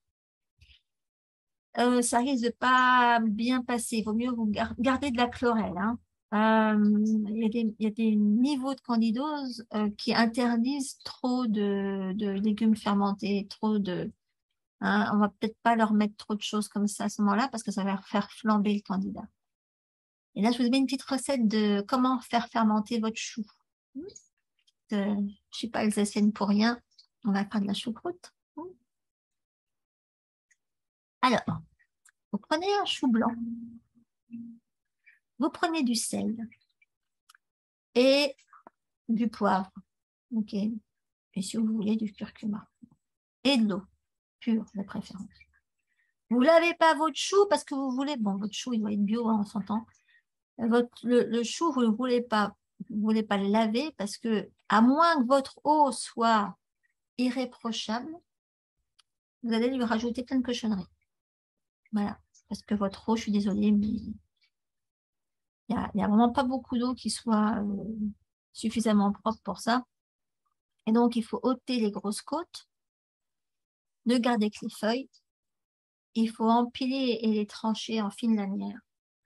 ça risque de pas bien passer. Il vaut mieux vous garder de la chlorelle, hein. Il y a des niveaux de candidose qui interdisent trop de légumes fermentés, trop de... Hein, on va peut-être pas leur mettre trop de choses comme ça à ce moment-là parce que ça va faire flamber le candidat. Et là, je vous ai mis une petite recette de comment faire fermenter votre chou. Je suis pas alsacienne pour rien. On va faire de la choucroute. Alors, vous prenez un chou blanc. Vous prenez du sel et du poivre. OK. Et si vous voulez, du curcuma. Et de l'eau pure, de préférence. Vous lavez pas votre chou parce que vous voulez... Bon, votre chou, il doit être bio, hein, on s'entend. Le chou, vous ne voulez pas le laver parce que, à moins que votre eau soit irréprochable, vous allez lui rajouter plein de cochonneries. Voilà. Parce que votre eau, je suis désolée, mais il y a vraiment pas beaucoup d'eau qui soit suffisamment propre pour ça. Et donc, il faut ôter les grosses côtes, ne garder que les feuilles. Il faut empiler et les trancher en fines lanières.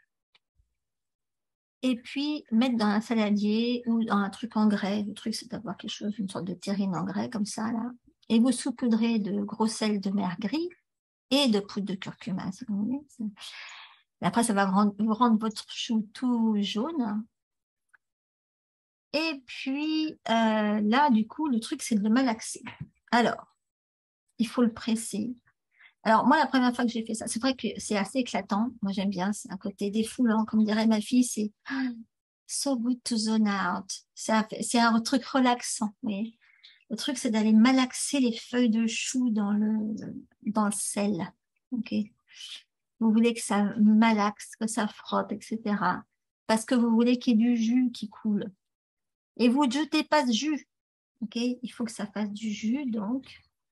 Et puis, mettre dans un saladier ou dans un truc en grès. Le truc, c'est d'avoir quelque chose, une sorte de terrine en grès, comme ça, là. Et vous saupoudrez de gros sel de mer gris et de poudre de curcuma, si vous voulez. Après, ça va vous rendre votre chou tout jaune. Et puis, là, du coup, le truc, c'est de le malaxer. Alors, il faut le presser. Alors, moi, la première fois que j'ai fait ça, c'est vrai que c'est assez éclatant. Moi, j'aime bien. C'est un côté défoulant. Comme dirait ma fille, c'est so good to zone out. C'est un truc relaxant. Oui. Le truc, c'est d'aller malaxer les feuilles de chou dans le sel. OK? Vous voulez que ça malaxe, que ça frotte, etc. Parce que vous voulez qu'il y ait du jus qui coule. Et vous ne jetez pas ce jus. OK? Il faut que ça fasse du jus, donc.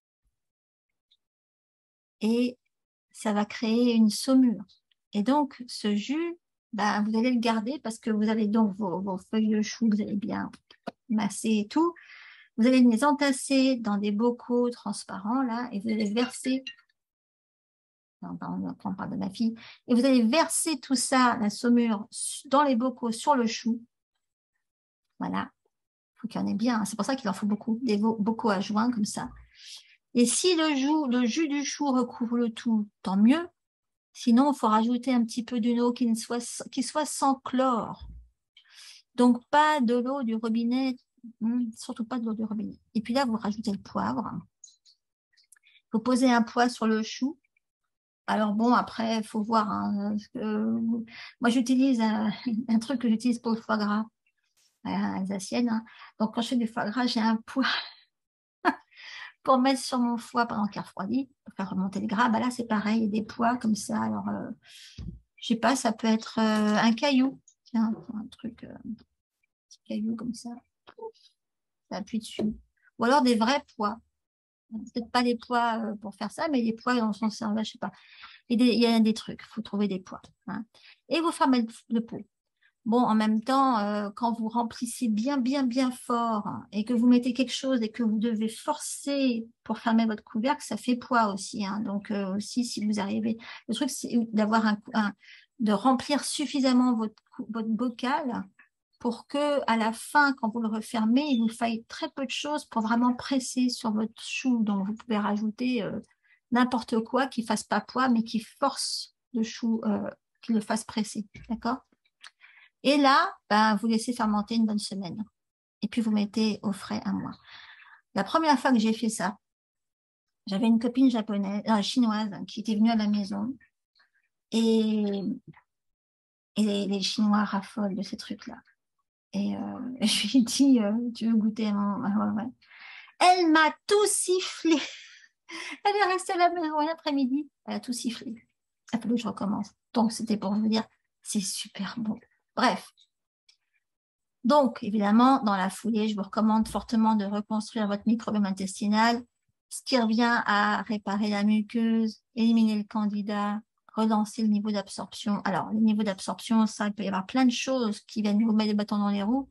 Et ça va créer une saumure. Et donc, ce jus, bah, vous allez le garder parce que vous avez donc vos feuilles de chou, vous allez bien masser et tout. Vous allez les entasser dans des bocaux transparents, là, et vous allez verser, on parle de ma fille, et vous allez verser tout ça, la saumure, dans les bocaux sur le chou. Voilà. Il faut qu'il y en ait bien. C'est pour ça qu'il en faut beaucoup, des bocaux à joint comme ça. Et si le jus du chou recouvre le tout, tant mieux. Sinon, il faut rajouter un petit peu d'une eau qui soit sans chlore. Donc, pas de l'eau du robinet, surtout pas de l'eau du robinet. Et puis là, vous rajoutez le poivre. Vous posez un poids sur le chou. Alors bon, après, il faut voir. Hein, moi, j'utilise un truc que j'utilise pour le foie gras, alsacienne. Hein. Donc, quand je fais du foie gras, j'ai un poids pour mettre sur mon foie pendant qu'il refroidit, pour faire remonter le gras. Bah là, c'est pareil, il y a des poids comme ça. Alors, je sais pas, ça peut être un caillou. Tiens, un truc, un petit caillou comme ça. Ça appuie dessus. Ou alors des vrais poids. Peut-être pas les poids pour faire ça, mais les poids dans son cerveau, je sais pas. Il y a des trucs, il faut trouver des poids. Hein. Et vous fermez le pot. Bon, en même temps, quand vous remplissez bien, bien, bien fort hein, et que vous mettez quelque chose et que vous devez forcer pour fermer votre couvercle, ça fait poids aussi. Hein. Donc aussi, si vous arrivez, le truc, c'est d'avoir de remplir suffisamment votre bocal pour que à la fin, quand vous le refermez, il vous faille très peu de choses pour vraiment presser sur votre chou. Donc vous pouvez rajouter n'importe quoi qui fasse pas poids, mais qui force le chou, qui le fasse presser, d'accord? Et là, ben, vous laissez fermenter une bonne semaine. Et puis, vous mettez au frais un mois. La première fois que j'ai fait ça, j'avais une copine japonaise, chinoise, qui était venue à la maison. Et, et les Chinois raffolent de ces trucs-là. Et je lui ai dit, tu veux goûter mon... Ah, ouais, ouais. Elle m'a tout sifflé. Elle est restée à la maison l'après-midi. Elle a tout sifflé. Il a fallu que je recommence. Donc, c'était pour vous dire, c'est super bon. Bref. Donc, évidemment, dans la foulée, je vous recommande fortement de reconstruire votre microbiome intestinal, ce qui revient à réparer la muqueuse, éliminer le candida, relancer le niveau d'absorption. Alors, le niveau d'absorption, ça, il peut y avoir plein de choses qui viennent vous mettre des bâtons dans les roues.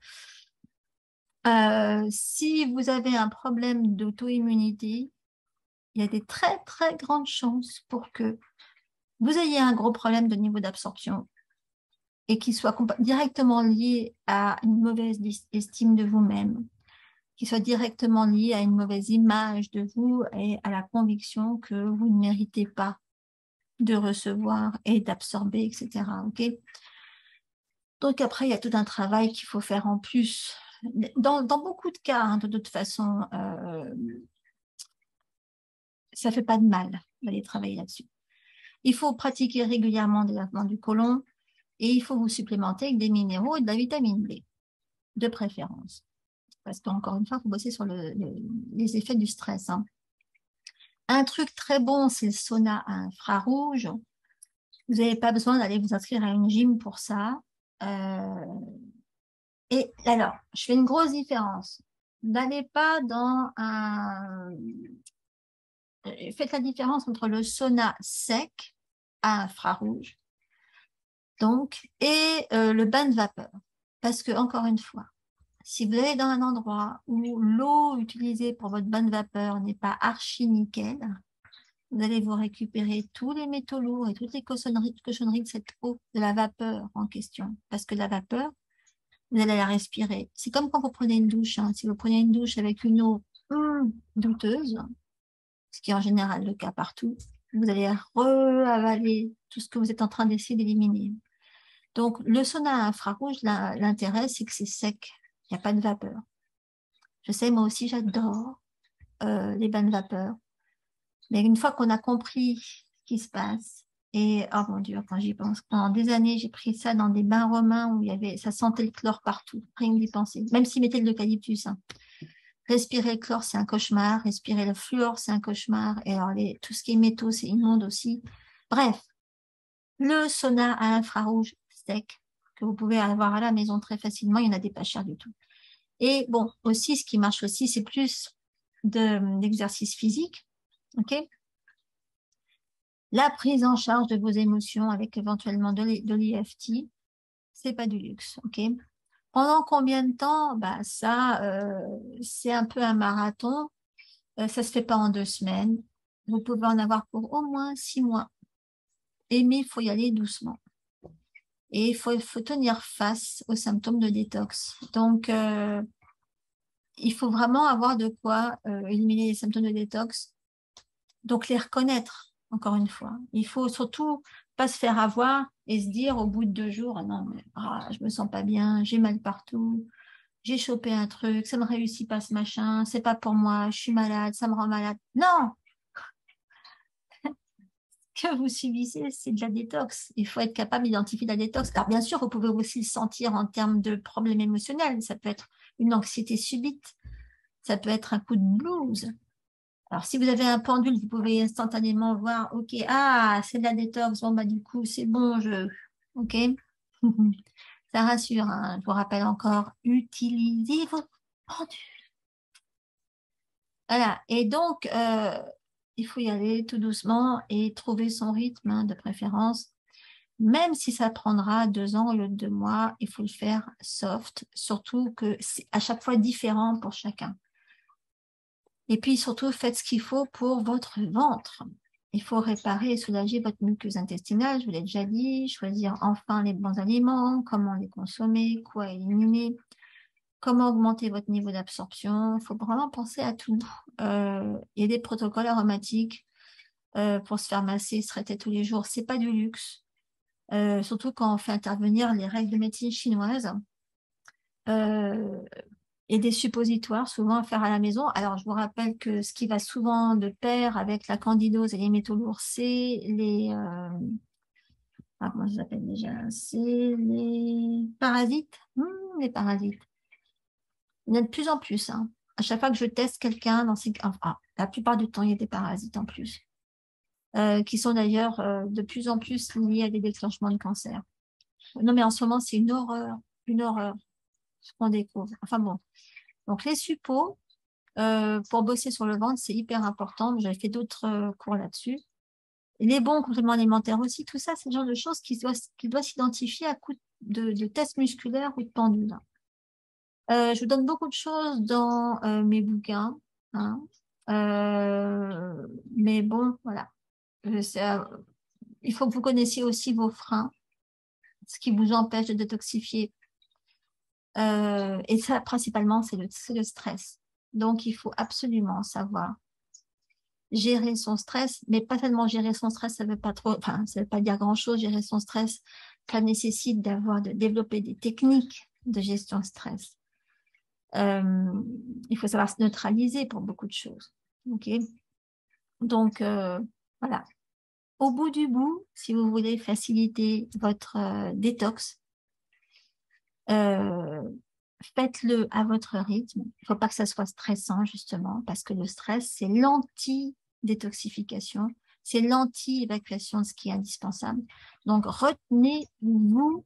Si vous avez un problème d'auto-immunité, il y a des très, très grandes chances pour que vous ayez un gros problème de niveau d'absorption et qui soit directement lié à une mauvaise estime de vous-même, qui soit directement lié à une mauvaise image de vous et à la conviction que vous ne méritez pas de recevoir et d'absorber, etc. Ok? Donc après, il y a tout un travail qu'il faut faire en plus. Dans beaucoup de cas, hein, de toute façon, ça fait pas de mal d'aller travailler là-dessus. Il faut pratiquer régulièrement des lavements du côlon et il faut vous supplémenter avec des minéraux et de la vitamine B, de préférence. Parce qu'encore une fois, il faut bosser sur les effets du stress. Hein. Un truc très bon, c'est le sauna à infrarouge. Vous n'avez pas besoin d'aller vous inscrire à une gym pour ça. Et alors, je fais une grosse différence. N'allez pas dans un... Faites la différence entre le sauna sec à infrarouge, donc, et le bain de vapeur. Parce que, encore une fois, si vous allez dans un endroit où l'eau utilisée pour votre bain de vapeur n'est pas archi nickel, vous allez vous récupérer tous les métaux lourds et toutes les cochonneries de cette eau, de la vapeur en question. Parce que la vapeur, vous allez la respirer. C'est comme quand vous prenez une douche. Hein. Si vous prenez une douche avec une eau douteuse, ce qui est en général le cas partout, vous allez re-avaler tout ce que vous êtes en train d'essayer d'éliminer. Donc, le sauna à infrarouge, l'intérêt, c'est que c'est sec. Il n'y a pas de vapeur. Je sais, moi aussi, j'adore les bains de vapeur. Mais une fois qu'on a compris ce qui se passe, et oh mon Dieu, quand j'y pense, pendant des années, j'ai pris ça dans des bains romains où il y avait, ça sentait le chlore partout, rien que d'y penser. Même s'ils mettaient de l'eucalyptus. Hein. Respirer le chlore, c'est un cauchemar. Respirer le fluor, c'est un cauchemar. Et alors, tout ce qui est métaux, c'est immonde aussi. Bref, le sauna à infrarouge sec, que vous pouvez avoir à la maison très facilement, il y en a des pas chers du tout. Et bon, aussi, ce qui marche aussi, c'est plus d'exercice physique. OK? La prise en charge de vos émotions avec éventuellement de l'EFT, c'est pas du luxe. OK? Pendant combien de temps? Bah, ça, c'est un peu un marathon. Ça se fait pas en 2 semaines. Vous pouvez en avoir pour au moins 6 mois. Mais il faut y aller doucement. Et il faut tenir face aux symptômes de détox. Donc, il faut vraiment avoir de quoi éliminer les symptômes de détox. Donc, les reconnaître, encore une fois. Il faut surtout pas se faire avoir et se dire au bout de 2 jours, ah non, mais je me sens pas bien, j'ai mal partout, j'ai chopé un truc, ça me réussit pas ce machin, c'est pas pour moi, je suis malade, ça me rend malade. Non! Que vous subissez, c'est de la détox. Il faut être capable d'identifier la détox. Alors, bien sûr, vous pouvez aussi le sentir en termes de problèmes émotionnels. Ça peut être une anxiété subite. Ça peut être un coup de blues. Alors, si vous avez un pendule, vous pouvez instantanément voir, OK, c'est de la détox. Bon, bah, du coup, c'est bon, OK? Ça rassure, hein. Je vous rappelle encore, utilisez vos pendules. Voilà. Et donc, il faut y aller tout doucement et trouver son rythme, hein, de préférence. Même si ça prendra 2 ans au lieu de 2 mois, il faut le faire soft, surtout que c'est à chaque fois différent pour chacun. Et puis surtout, faites ce qu'il faut pour votre ventre. Il faut réparer et soulager votre muqueuse intestinale, je vous l'ai déjà dit, choisir enfin les bons aliments, comment les consommer, quoi éliminer, comment augmenter votre niveau d'absorption. Il faut vraiment penser à tout. Il y a des protocoles aromatiques pour se faire masser, se traiter tous les jours. C'est pas du luxe. Surtout quand on fait intervenir les règles de médecine chinoise. Euh, et des suppositoires, souvent à faire à la maison. Alors, je vous rappelle que ce qui va souvent de pair avec la candidose et les métaux lourds, c'est comment ça s'appelle déjà? C'est les parasites. Les parasites. Il y en a de plus en plus, hein. À chaque fois que je teste quelqu'un, la plupart du temps, il y a des parasites en plus, qui sont d'ailleurs de plus en plus liés à des déclenchements de cancer. Non, mais en ce moment, c'est une horreur, ce qu'on découvre. Enfin bon. Donc, les suppos, pour bosser sur le ventre, c'est hyper important. J'avais fait d'autres cours là-dessus. Les bons compléments alimentaires aussi, tout ça, c'est le genre de choses qui doit s'identifier à coup de tests musculaires ou de pendules. Je vous donne beaucoup de choses dans mes bouquins, hein. Mais bon, voilà. Euh, c'est, euh, il faut que vous connaissiez aussi vos freins, ce qui vous empêche de détoxifier. Et ça, principalement, c'est le stress. Donc, il faut absolument savoir gérer son stress, mais pas tellement gérer son stress, ça veut pas trop, enfin, ça veut pas dire grand-chose, gérer son stress. Ça nécessite de développer des techniques de gestion de stress. Euh, il faut savoir se neutraliser pour beaucoup de choses. OK? Donc, voilà. Au bout du bout, si vous voulez faciliter votre détox, euh, faites-le à votre rythme. Il ne faut pas que ça soit stressant, justement, parce que le stress, c'est l'anti-détoxification, c'est l'anti-évacuation de ce qui est indispensable. Donc, retenez-vous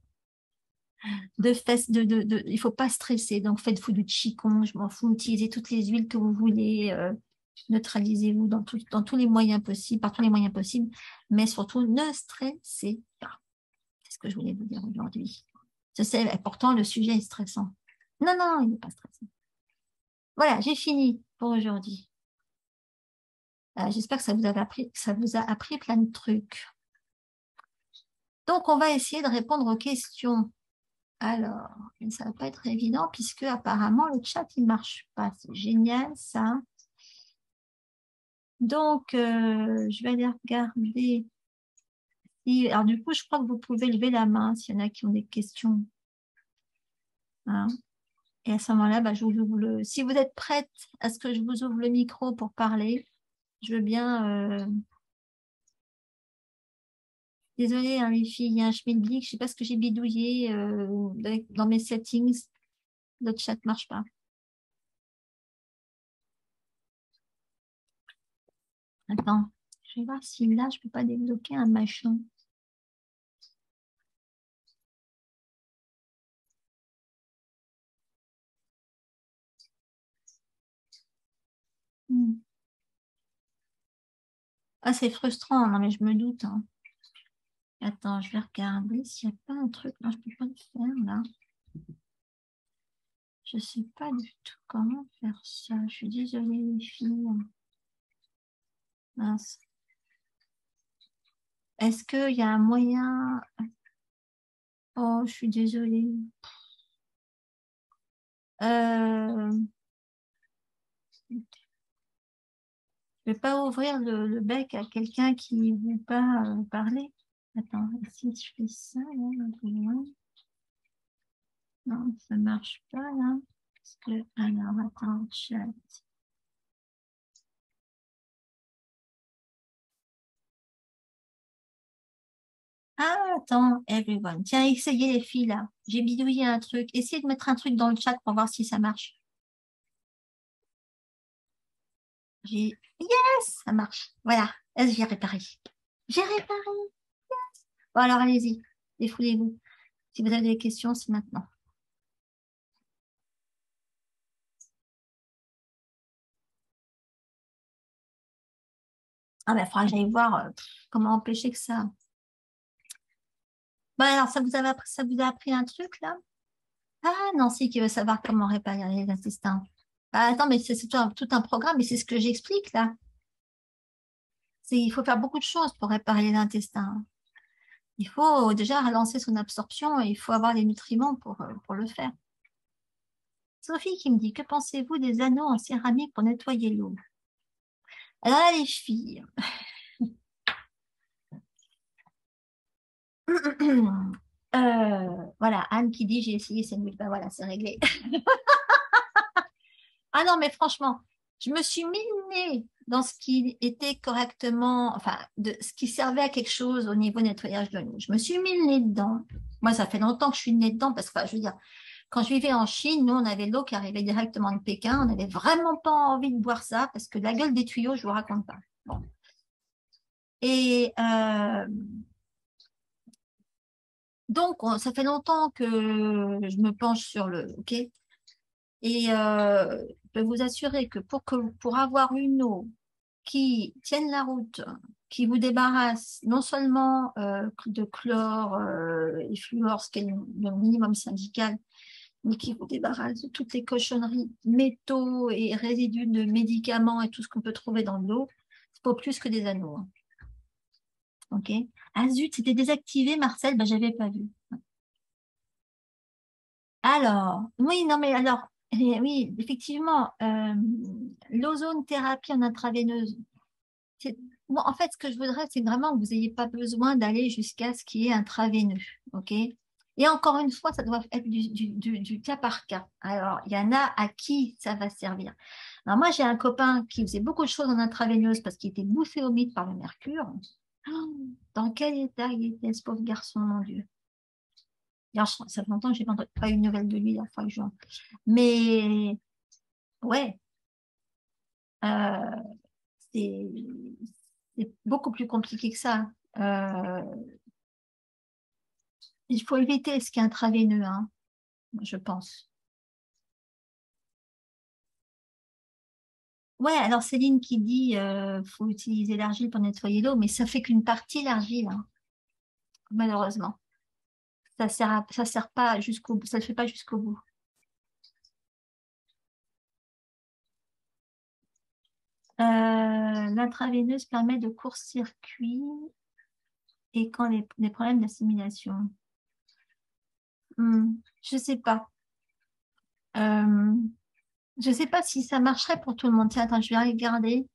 il ne faut pas stresser. Donc, faites-vous du qigong, je m'en fous, utilisez toutes les huiles que vous voulez, neutralisez-vous dans tous les moyens possibles, par tous les moyens possibles, mais surtout, ne stressez pas. C'est ce que je voulais vous dire aujourd'hui. Je sais, pourtant, le sujet est stressant. Non, non, il n'est pas stressant. Voilà, j'ai fini pour aujourd'hui. J'espère que ça vous a appris plein de trucs. Donc, on va essayer de répondre aux questions. Alors, ça va pas être évident puisque apparemment le chat il marche pas. C'est génial ça. Donc, je vais aller regarder. Alors du coup, je crois que vous pouvez lever la main s'il y en a qui ont des questions, hein. Et à ce moment-là, bah, si vous êtes prête à ce que je vous ouvre le micro pour parler, je veux bien. Désolée, hein, les filles, il y a un schmilblick. Je sais pas ce que j'ai bidouillé dans mes settings. Le chat marche pas. Attends, je vais voir si là, je peux pas débloquer un machin. Hmm. Ah, c'est frustrant, non mais je me doute, hein. Attends, je vais regarder s'il n'y a pas un truc. Non, je peux pas le faire là. Je sais pas du tout comment faire ça. Je suis désolée, les filles. Mince. Est-ce qu'il y a un moyen? Oh, je suis désolée. Euh, je vais pas ouvrir le bec à quelqu'un qui ne veut pas parler. Attends, si je fais ça, là, un peu loin. Non, ça marche pas là. Parce que, alors, attends, chat. Ah, attends, everyone. Tiens, essayez les filles là. J'ai bidouillé un truc. Essayez de mettre un truc dans le chat pour voir si ça marche. Yes, ça marche. Voilà. J'ai réparé. J'ai réparé. Bon, alors allez-y. Défoulez-vous. Si vous avez des questions, c'est maintenant. Ah ben, il faudra que j'aille voir comment empêcher que ça. Bon, alors, ça vous a appris un truc là? Ah, Nancy qui veut savoir comment réparer les intestins. Ah, attends, mais c'est tout un programme, et c'est ce que j'explique là. Il faut faire beaucoup de choses pour réparer les intestins. Il faut déjà relancer son absorption et il faut avoir les nutriments pour le faire. Sophie qui me dit, que pensez-vous des anneaux en céramique pour nettoyer l'eau? Alors là, les filles, Voilà, Anne qui dit j'ai essayé, c'est nul. Ben voilà, c'est réglé. Ah non, mais franchement, je me suis mis le nez dans ce qui était correctement, enfin, de ce qui servait à quelque chose au niveau nettoyage de l'eau. Je me suis mis le nez dedans. Moi, ça fait longtemps que je suis le nez dedans parce que, enfin, je veux dire, quand je vivais en Chine, nous, on avait l'eau qui arrivait directement de Pékin. On n'avait vraiment pas envie de boire ça parce que la gueule des tuyaux, je vous raconte pas. Bon. Et donc, ça fait longtemps que je me penche sur le, ok? Et je peux vous assurer que pour avoir une eau qui tienne la route, qui vous débarrasse non seulement de chlore et fluor, ce qui est le minimum syndical, mais qui vous débarrasse de toutes les cochonneries, métaux et résidus de médicaments et tout ce qu'on peut trouver dans l'eau, c'est pas plus que des anneaux. Hein. Ok? Ah zut, c'était désactivé, Marcel, ben j'avais pas vu. Alors, oui, non, mais alors, oui, effectivement, l'ozone thérapie en intraveineuse, c'est, moi, en fait, ce que je voudrais, c'est vraiment que vous n'ayez pas besoin d'aller jusqu'à ce qui est intraveineux, ok? Et encore une fois, ça doit être du cas par cas. Alors, il y en a à qui ça va servir. Alors, moi, j'ai un copain qui faisait beaucoup de choses en intraveineuse parce qu'il était bouffé au mythe par le mercure. Oh, dans quel état il était, ce pauvre garçon, mon Dieu. D'ailleurs, ça fait longtemps que j'ai pas eu une nouvelle de lui la fois que je... Mais ouais, euh, c'est c'est beaucoup plus compliqué que ça. Euh, il faut éviter ce qui est intraveineux, hein, je pense. Ouais, alors Céline qui dit faut utiliser l'argile pour nettoyer l'eau, mais ça fait qu'une partie l'argile, hein, malheureusement. Ça sert pas jusqu'au bout, ça le fait pas jusqu'au bout. L'intraveineuse permet de court-circuit et quand les problèmes d'assimilation. Je sais pas. Euh, je sais pas si ça marcherait pour tout le monde. Tiens, attends, je vais regarder.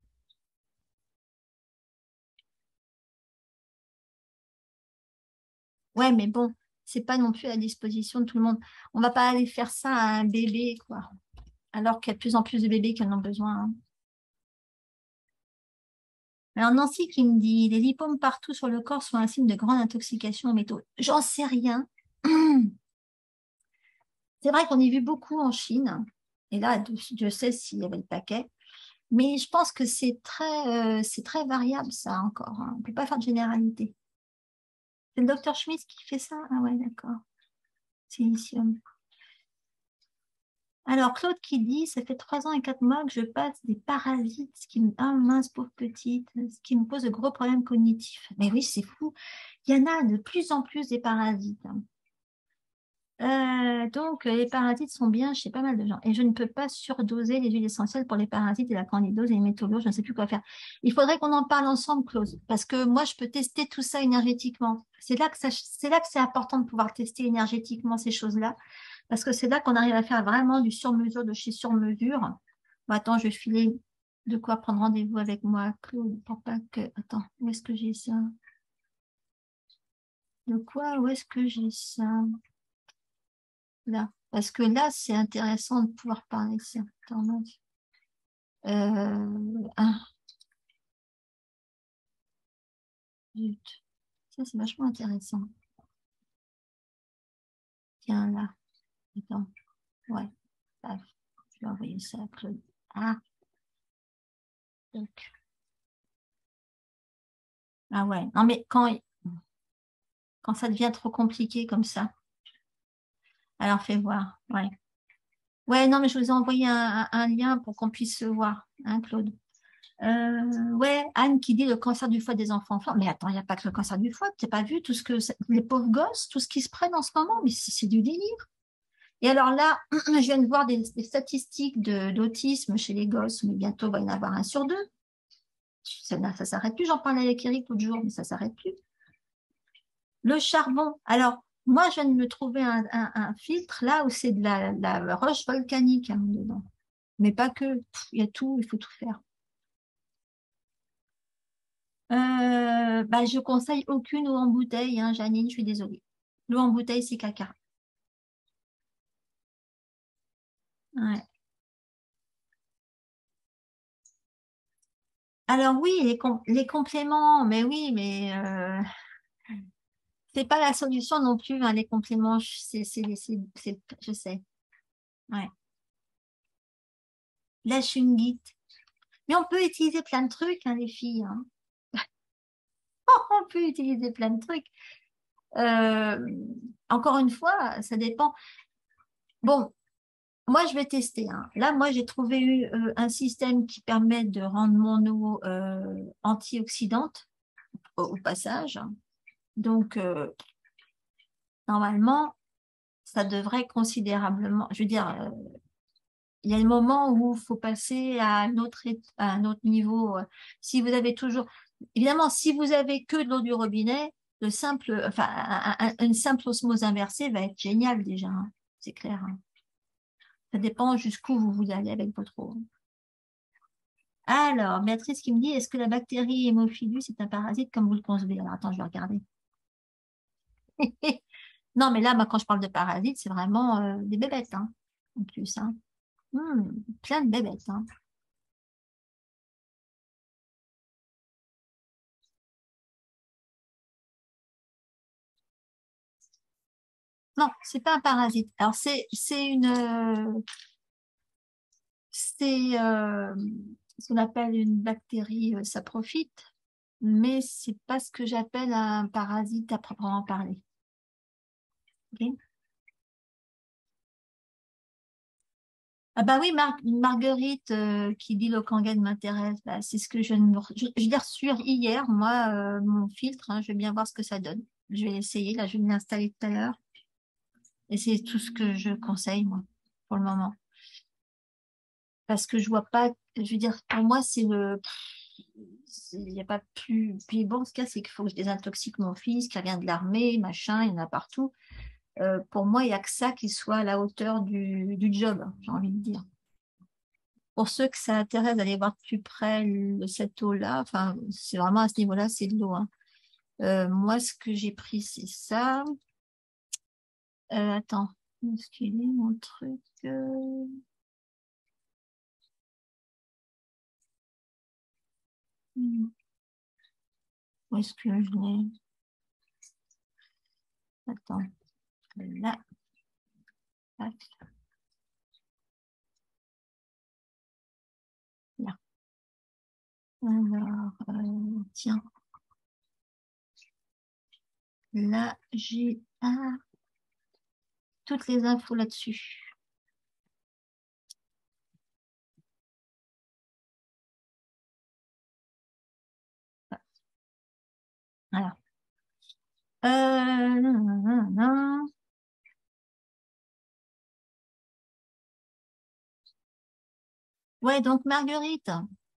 Ouais, mais bon, c'est pas non plus à disposition de tout le monde. On va pas aller faire ça à un bébé, quoi. Alors qu'il y a de plus en plus de bébés qui en ont besoin. Hein. Alors Nancy qui me dit, les lipomes partout sur le corps sont un signe de grande intoxication aux métaux. J'en sais rien. C'est vrai qu'on y a vu beaucoup en Chine. Et là, je sais s'il y avait le paquet. Mais je pense que c'est très variable, ça encore. Hein. On ne peut pas faire de généralité. C'est le docteur Schmitt qui fait ça? Ah ouais, d'accord. Silicium. Alors, Claude qui dit, ça fait 3 ans et 4 mois que je passe des parasites, ce qui me... Ah mince, pauvre petite, ce qui me pose de gros problèmes cognitifs. Mais oui, c'est fou. Il y en a de plus en plus des parasites. Hein. Donc, les parasites sont bien chez pas mal de gens. Et je ne peux pas surdoser les huiles essentielles pour les parasites et la candidose et les métaux lourds. Je ne sais plus quoi faire. Il faudrait qu'on en parle ensemble, Claude, parce que moi, je peux tester tout ça énergétiquement. C'est là que c'est important de pouvoir tester énergétiquement ces choses-là, parce que c'est là qu'on arrive à faire vraiment du sur-mesure de chez sur-mesure. Bon, attends, je vais filer de quoi prendre rendez-vous avec moi, Claude, pour pas que... Attends, où est-ce que j'ai ça? De quoi? Où est-ce que j'ai ça? Là. Parce que là, c'est intéressant de pouvoir parler de ça. Attends, mince. Ah, zut. Ça, c'est vachement intéressant. Tiens, là. Attends. Ouais. Paf. Je vais envoyer ça à Claude. Ah, donc. Ah ouais. Non, mais quand ça devient trop compliqué comme ça, alors fais voir. Ouais. Ouais, non, mais je vous ai envoyé un lien pour qu'on puisse se voir, hein, Claude. Ouais, Anne qui dit le cancer du foie des enfants forts. Mais attends, il n'y a pas que le cancer du foie. Tu n'as pas vu tout ce que les pauvres gosses, tout ce qui se prennent en ce moment, mais c'est du délire. Et alors là, je viens de voir des statistiques d'autisme chez les gosses, mais bientôt il va y en avoir 1 sur 2. Ça s'arrête plus. J'en parlais avec Eric l'autre jour, mais ça s'arrête plus. Le charbon. Alors, moi, je viens de me trouver un filtre là où c'est de la roche volcanique hein, dedans. Mais pas que. Il y a tout, il faut tout faire. Bah, je conseille aucune eau en bouteille, hein, Janine, je suis désolée. L'eau en bouteille, c'est caca. Ouais. Alors oui, les compléments, mais oui, mais c'est pas la solution non plus, hein, les compléments, je sais. Ouais. La chungite. Mais on peut utiliser plein de trucs, hein, les filles, hein. On peut utiliser plein de trucs. Euh, Encore une fois, ça dépend. Bon, moi, je vais tester, hein. Là, moi, j'ai trouvé un système qui permet de rendre mon eau antioxydante au passage. Donc, normalement, ça devrait considérablement, je veux dire, il y a des moments où il faut passer à un autre niveau. Si vous avez toujours, évidemment, si vous avez que de l'eau du robinet, une simple osmose inversée va être génial déjà, hein. C'est clair, hein. Ça dépend jusqu'où vous voulez aller avec votre eau. Alors, Béatrice qui me dit, est-ce que la bactérie Haemophilus est un parasite comme vous le concevez? Alors, attends, je vais regarder. Non, mais là, moi, quand je parle de parasites, c'est vraiment des bébêtes, hein, en plus, hein. Hmm, plein de bébêtes, hein. Non, c'est pas un parasite. Alors, c'est ce qu'on appelle une bactérie saprophyte, mais c'est pas ce que j'appelle un parasite à proprement parler. Ok. Ah bah oui, Marguerite qui dit Locangen m'intéresse. Bah, c'est ce que je l'ai reçu hier, moi, mon filtre, hein, je vais bien voir ce que ça donne. Je vais essayer, là, je vais l'installer tout à l'heure. Et c'est tout ce que je conseille, moi, pour le moment. Parce que je vois pas, je veux dire, pour moi, il n'y a pas plus. Puis bon, ce cas, c'est qu'il faut que je désintoxique mon fils, qui vient de l'armée, machin, il y en a partout. Pour moi, il n'y a que ça qui soit à la hauteur du job, j'ai envie de dire. Pour ceux que ça intéresse d'aller voir de plus près cette eau-là, enfin, c'est vraiment à ce niveau-là, c'est de l'eau, hein. Moi, ce que j'ai pris, c'est ça. Attends, où est-ce qu'il est mon truc? Hmm, Où est-ce que je l'ai? Attends, là, tac, là. Alors, tiens, là, j'ai toutes les infos là-dessus. Voilà. Non, non, non. Ouais, donc Marguerite,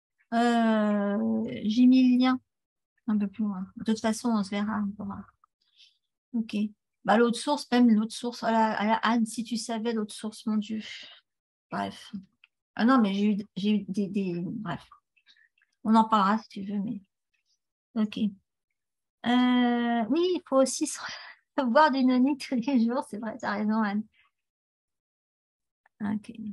j'ai mis le lien un peu plus loin. De toute façon, on se verra. On verra. Ok. Bah, l'autre source, même l'autre source, Anne, si tu savais l'autre source, mon Dieu. Bref. Ah non, mais j'ai eu Bref, on en parlera si tu veux, mais. Ok. Oui, il faut aussi boire du noni tous les jours, c'est vrai, t'as raison, Anne. Ok.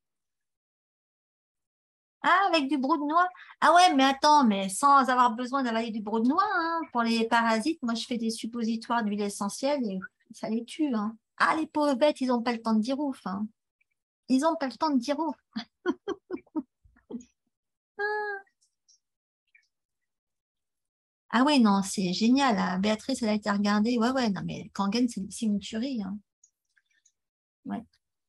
Ah, avec du brou de noix. Ah ouais, mais attends, mais sans avoir besoin d'avaler du brou de noix, hein, pour les parasites, moi je fais des suppositoires d'huile essentielle et ça les tue, hein. Ah, les pauvres bêtes, ils n'ont pas le temps de dire ouf, hein. Ils n'ont pas le temps de dire ouf. Ah ouais, non, c'est génial, hein. Béatrice, elle a été regardée. Ouais, ouais, non, mais Kangen, c'est une tuerie, hein. Ouais.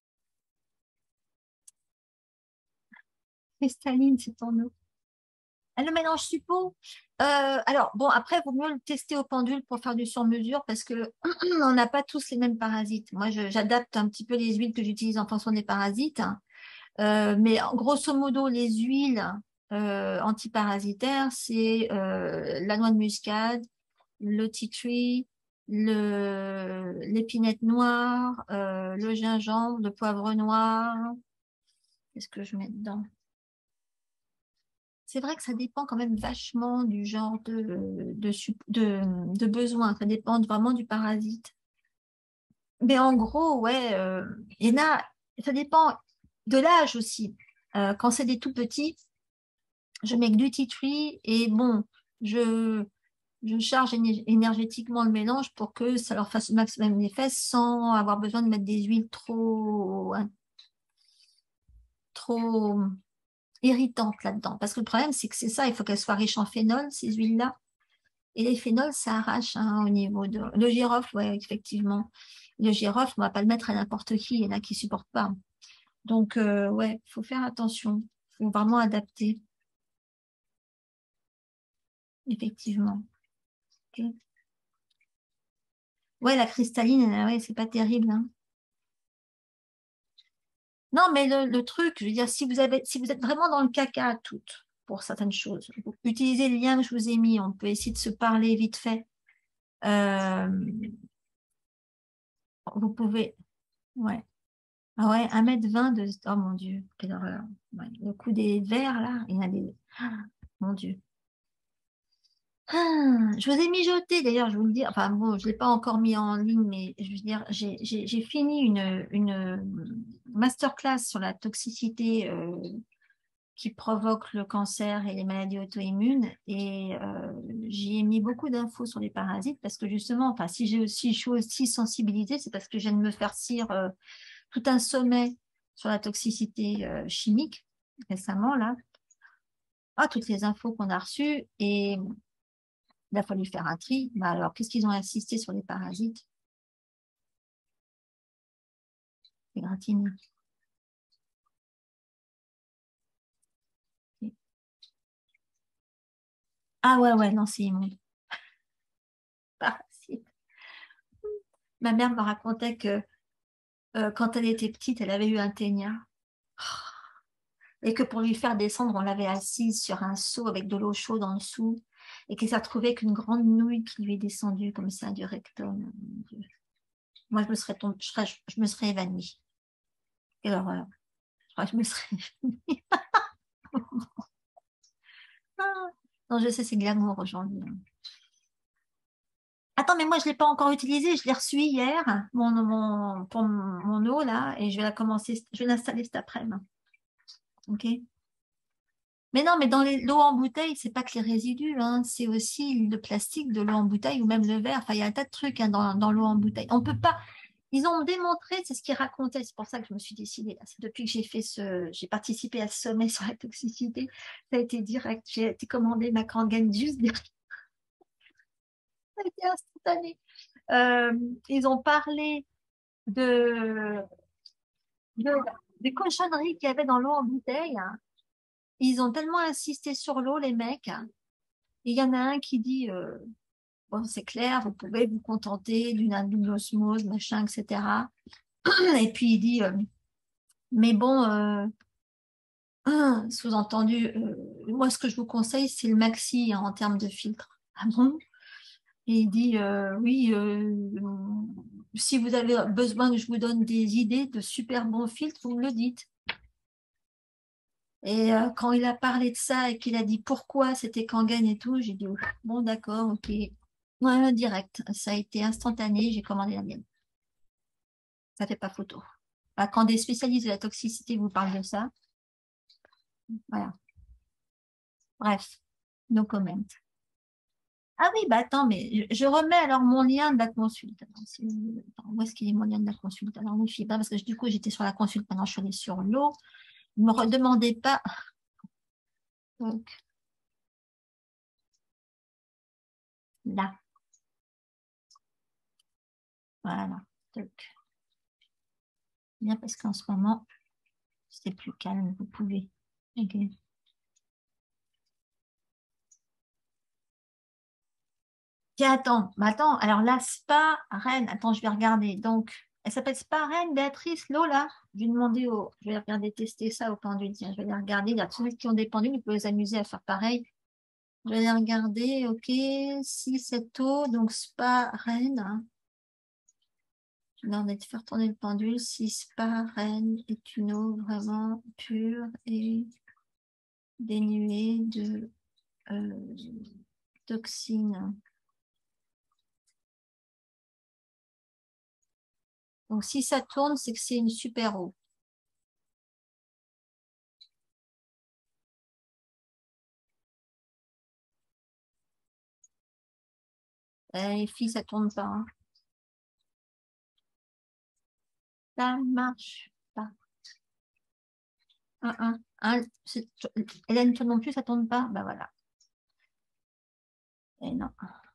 Cristalline, c'est ton eau. Ah, le mélange suppo. Alors, bon, après, il vaut mieux le tester au pendule pour faire du sur-mesure parce que on n'a pas tous les mêmes parasites. Moi, j'adapte un petit peu les huiles que j'utilise en fonction des parasites, hein. Mais grosso modo, les huiles antiparasitaires, c'est la noix de muscade, le tea tree, l'épinette noire, le gingembre, le poivre noir. Qu'est-ce que je mets dedans? c'est vrai que ça dépend quand même vachement du genre de besoin. Ça dépend vraiment du parasite. Mais en gros, ouais, il y en a, ça dépend de l'âge aussi. Quand c'est des tout petits, je mets que du tea tree et bon, je, je charge énergétiquement le mélange pour que ça leur fasse le maximum d'effet sans avoir besoin de mettre des huiles trop irritantes là-dedans. Parce que le problème, c'est que c'est ça, il faut qu'elles soient riches en phénol, ces huiles-là. Et les phénols, ça arrache hein, au niveau de... Le girofle, ouais, effectivement. Le girofle, on va pas le mettre à n'importe qui, il y en a qui supportent pas. Donc, ouais, faut faire attention. Faut vraiment adapter, effectivement. Ok. Ouais, la cristalline, ouais, c'est pas terrible, hein. Non, mais le truc, je veux dire, si vous êtes vraiment dans le caca toutes pour certaines choses, utilisez le lien que je vous ai mis. On peut essayer de se parler vite fait. Euh, vous pouvez, ouais. Ah ouais, 1,20 m de... Oh mon Dieu, quelle horreur. Ouais, le coup des vers, là, il y en a des... Ah, mon Dieu. Je vous ai mijoté, d'ailleurs, je vous le dis. Enfin, bon, je ne l'ai pas encore mis en ligne, mais je veux dire, j'ai fini une masterclass sur la toxicité qui provoque le cancer et les maladies auto-immunes. Et j'y ai mis beaucoup d'infos sur les parasites parce que justement, enfin, si je suis aussi sensibilisée, c'est parce que je viens de me faire cire tout un sommet sur la toxicité chimique récemment, là. Ah, toutes les infos qu'on a reçues et il a fallu faire un tri. Bah alors, qu'est-ce qu'ils ont insisté sur les parasites? Les gratinées. Ah ouais, ouais, non, c'est immonde. Parasite. Ma mère me racontait que quand elle était petite, elle avait eu un ténia et que pour lui faire descendre, on l'avait assise sur un seau avec de l'eau chaude en dessous et qu'elle s'est retrouvée avec une grande nouille qui lui est descendue comme ça du rectum. Mon Dieu. Moi, je me serais évanouie. Quelle horreur. Je crois que je me serais évanouie. Ah. Non, je sais, c'est glamour aujourd'hui, hein. Attends, mais moi, je ne l'ai pas encore utilisé. Je l'ai reçu hier, pour mon eau, là, et je vais la commencer, je vais l'installer cet après-midi. OK? Mais non, mais dans l'eau en bouteille, c'est pas que les résidus, hein, c'est aussi le plastique de l'eau en bouteille ou même le verre. Enfin, il y a un tas de trucs hein, dans l'eau en bouteille. On peut pas. Ils ont démontré, c'est ce qu'ils racontaient, c'est pour ça que je me suis décidée. Là. C'est depuis que j'ai participé à ce sommet sur la toxicité, ça a été direct. J'ai été commandé ma Kangen juste direct. Ça a été instantané. Ils ont parlé de, de- des cochonneries qu'il y avait dans l'eau en bouteille, hein. Ils ont tellement insisté sur l'eau, les mecs, hein. Et il y en a un qui dit, bon, c'est clair, vous pouvez vous contenter d'une double osmose, machin, etc. Et puis il dit, mais bon, sous-entendu, moi, ce que je vous conseille, c'est le maxi hein, en termes de filtre. Ah bon? Et il dit, oui, si vous avez besoin que je vous donne des idées de super bons filtres, vous me le dites. Et quand il a parlé de ça et qu'il a dit pourquoi c'était Kangen et tout, j'ai dit, oh, bon, d'accord, ok. Ouais, direct, ça a été instantané, j'ai commandé la mienne. Ça fait pas photo. Bah, quand des spécialistes de la toxicité vous parlent de ça, voilà. Bref, no comment. Ah oui, bah attends, mais je remets alors mon lien de la consulte. Attends, attends, où est-ce qu'il est mon lien de la consulte? Alors, ne fiez pas, parce que du coup, j'étais sur la consulte pendant que je suis allée sur l'eau. Ne me redemandez pas. Donc, là, voilà. Donc, bien parce qu'en ce moment, c'est plus calme, vous pouvez. Ok. Tiens, attends, bah attends, alors la Spa Reine, attends, je vais regarder. Donc, elle s'appelle Spa Reine Béatrice Lola. Je vais regarder tester ça au pendule. Tiens, je vais les regarder. Il y a tous ceux qui ont des pendules, vous pouvez vous amuser à faire pareil. Je vais les regarder, ok. Si cette eau, donc Spa Reine, hein. Je vais regarder de faire tourner le pendule. Si Spa Reine est une eau vraiment pure et dénué de toxines. Donc, si ça tourne, c'est que c'est une super eau. Les filles, ça tourne pas, hein. Ça marche pas. Hélène, toi non plus, ça tourne pas? Bah voilà. Et non.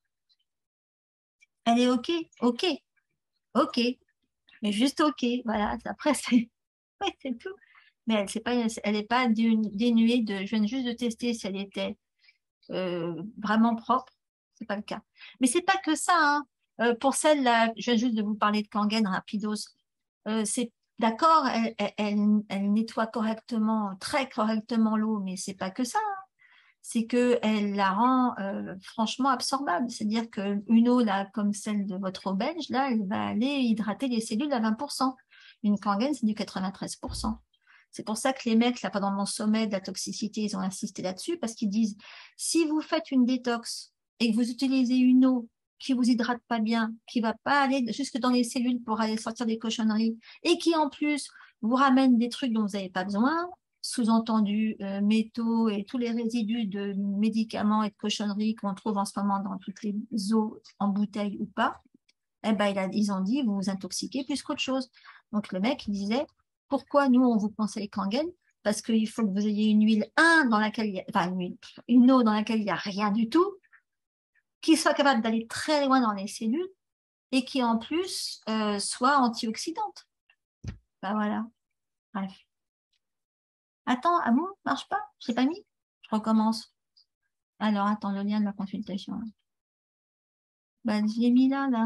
Elle est OK, OK, OK. Mais juste OK. Voilà. Après, c'est ouais, c'est tout. Mais elle est pas dénuée de. Je viens juste de tester si elle était vraiment propre. C'est pas le cas. Mais c'est pas que ça, hein. Pour celle-là, je viens juste de vous parler de Kangen rapidos. C'est d'accord, elle nettoie correctement, très correctement l'eau, mais c'est pas que ça, hein. C'est que elle la rend franchement absorbable. C'est-à-dire qu'une eau là, comme celle de votre eau belge, là, elle va aller hydrater les cellules à 20%. Une Kangen, c'est du 93%. C'est pour ça que les mecs, là, pendant mon sommet de la toxicité, ils ont insisté là-dessus, parce qu'ils disent, si vous faites une détox et que vous utilisez une eau qui vous hydrate pas bien, qui va pas aller jusque dans les cellules pour aller sortir des cochonneries, et qui en plus vous ramène des trucs dont vous n'avez pas besoin, sous-entendu métaux et tous les résidus de médicaments et de cochonneries qu'on trouve en ce moment dans toutes les eaux en bouteille ou pas, eh ben, ils ont dit, vous vous intoxiquez plus qu'autre chose. Donc, le mec, il disait, pourquoi nous, on vous conseille Kangen? Parce qu'il faut que vous ayez une huile, dans laquelle il y a, enfin, une eau dans laquelle il n'y a rien du tout, qui soit capable d'aller très loin dans les cellules et qui, en plus, soit antioxydante. Ben voilà. Bref. Attends, ah bon, marche pas? Je l'ai pas mis? Je recommence. Alors, attends, le lien de la consultation. Ben, je l'ai mis là, là.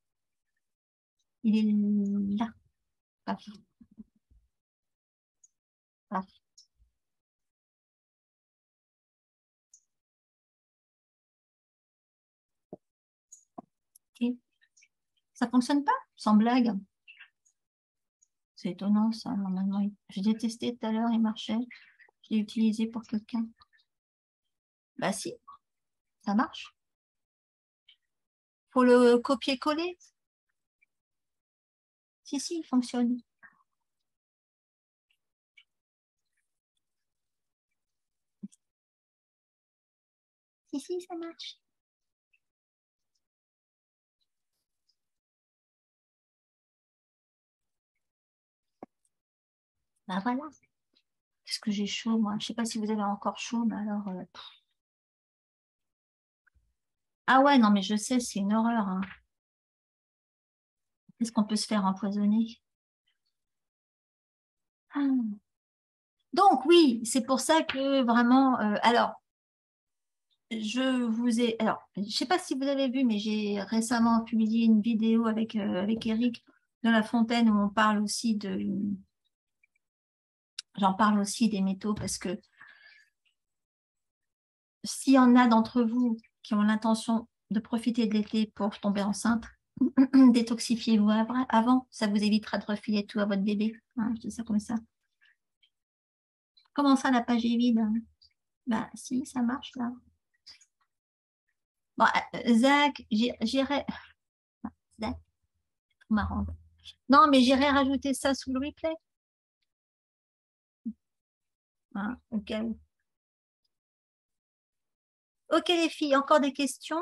Il est là. Paf, paf. Ok. Ça fonctionne pas? Sans blague. C'est étonnant, ça. Normalement, j'ai testé tout à l'heure, il marchait. Je l'ai utilisé pour quelqu'un. Bah si, ça marche. Faut le copier-coller. Si, si, il fonctionne. Si, si, ça marche. Bah voilà. Parce que j'ai chaud, moi. Je sais pas si vous avez encore chaud, mais alors. Ah ouais, non, mais je sais, c'est une horreur, hein. Qu'est-ce qu'on peut se faire empoisonner? Ah. Donc oui, c'est pour ça que vraiment. Alors, je sais pas si vous avez vu, mais j'ai récemment publié une vidéo avec Eric de La Fontaine où on parle aussi j'en parle aussi des métaux parce que s'il y en a d'entre vous qui ont l'intention de profiter de l'été pour tomber enceinte, détoxifiez-vous avant, ça vous évitera de refiler tout à votre bébé. Hein, je dis ça comme ça. Comment ça, la page est vide? Bah si, ça marche là. Bon, Zach, j'irai. Zach, trop marrant. Non, mais j'irai rajouter ça sous le replay. Hein, au cas où. Ok les filles, encore des questions?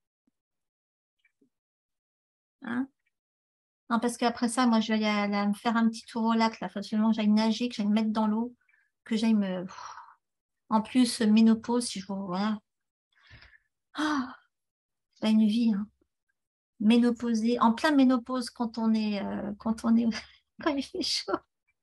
Hein? Non, parce qu'après ça, moi, je vais aller me faire un petit tour au lac, là. Faut absolument que j'aille nager, que j'aille me mettre dans l'eau, que j'aille me... En plus, ménopause, si je vous... Voilà. Ah, c'est pas une vie, hein. Ménopausée, en plein ménopause quand on est, quand il fait chaud.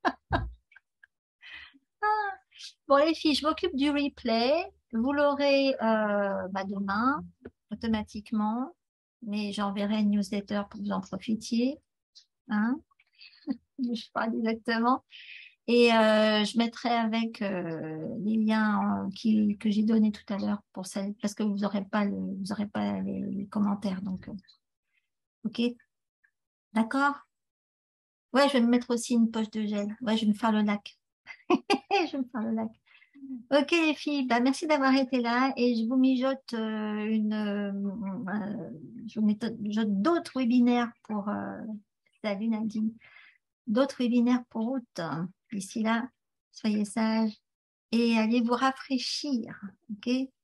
Ah. Bon, les filles, je m'occupe du replay. Vous l'aurez bah, demain, automatiquement. Mais j'enverrai une newsletter pour que vous en profitiez. Hein? Je parle exactement. Et je mettrai avec les liens que j'ai donnés tout à l'heure pour celle, parce que vous aurez pas les commentaires. Donc, ok, d'accord? Ouais, je vais me mettre aussi une poche de gel. Ouais, je vais me faire le lac. Je vais me faire le lac. Ok les filles, bah, merci d'avoir été là et je vous mijote je vous mijote d'autres webinaires pour salut Nadine, d'autres webinaires pour août. D'ici là, soyez sages et allez vous rafraîchir, ok?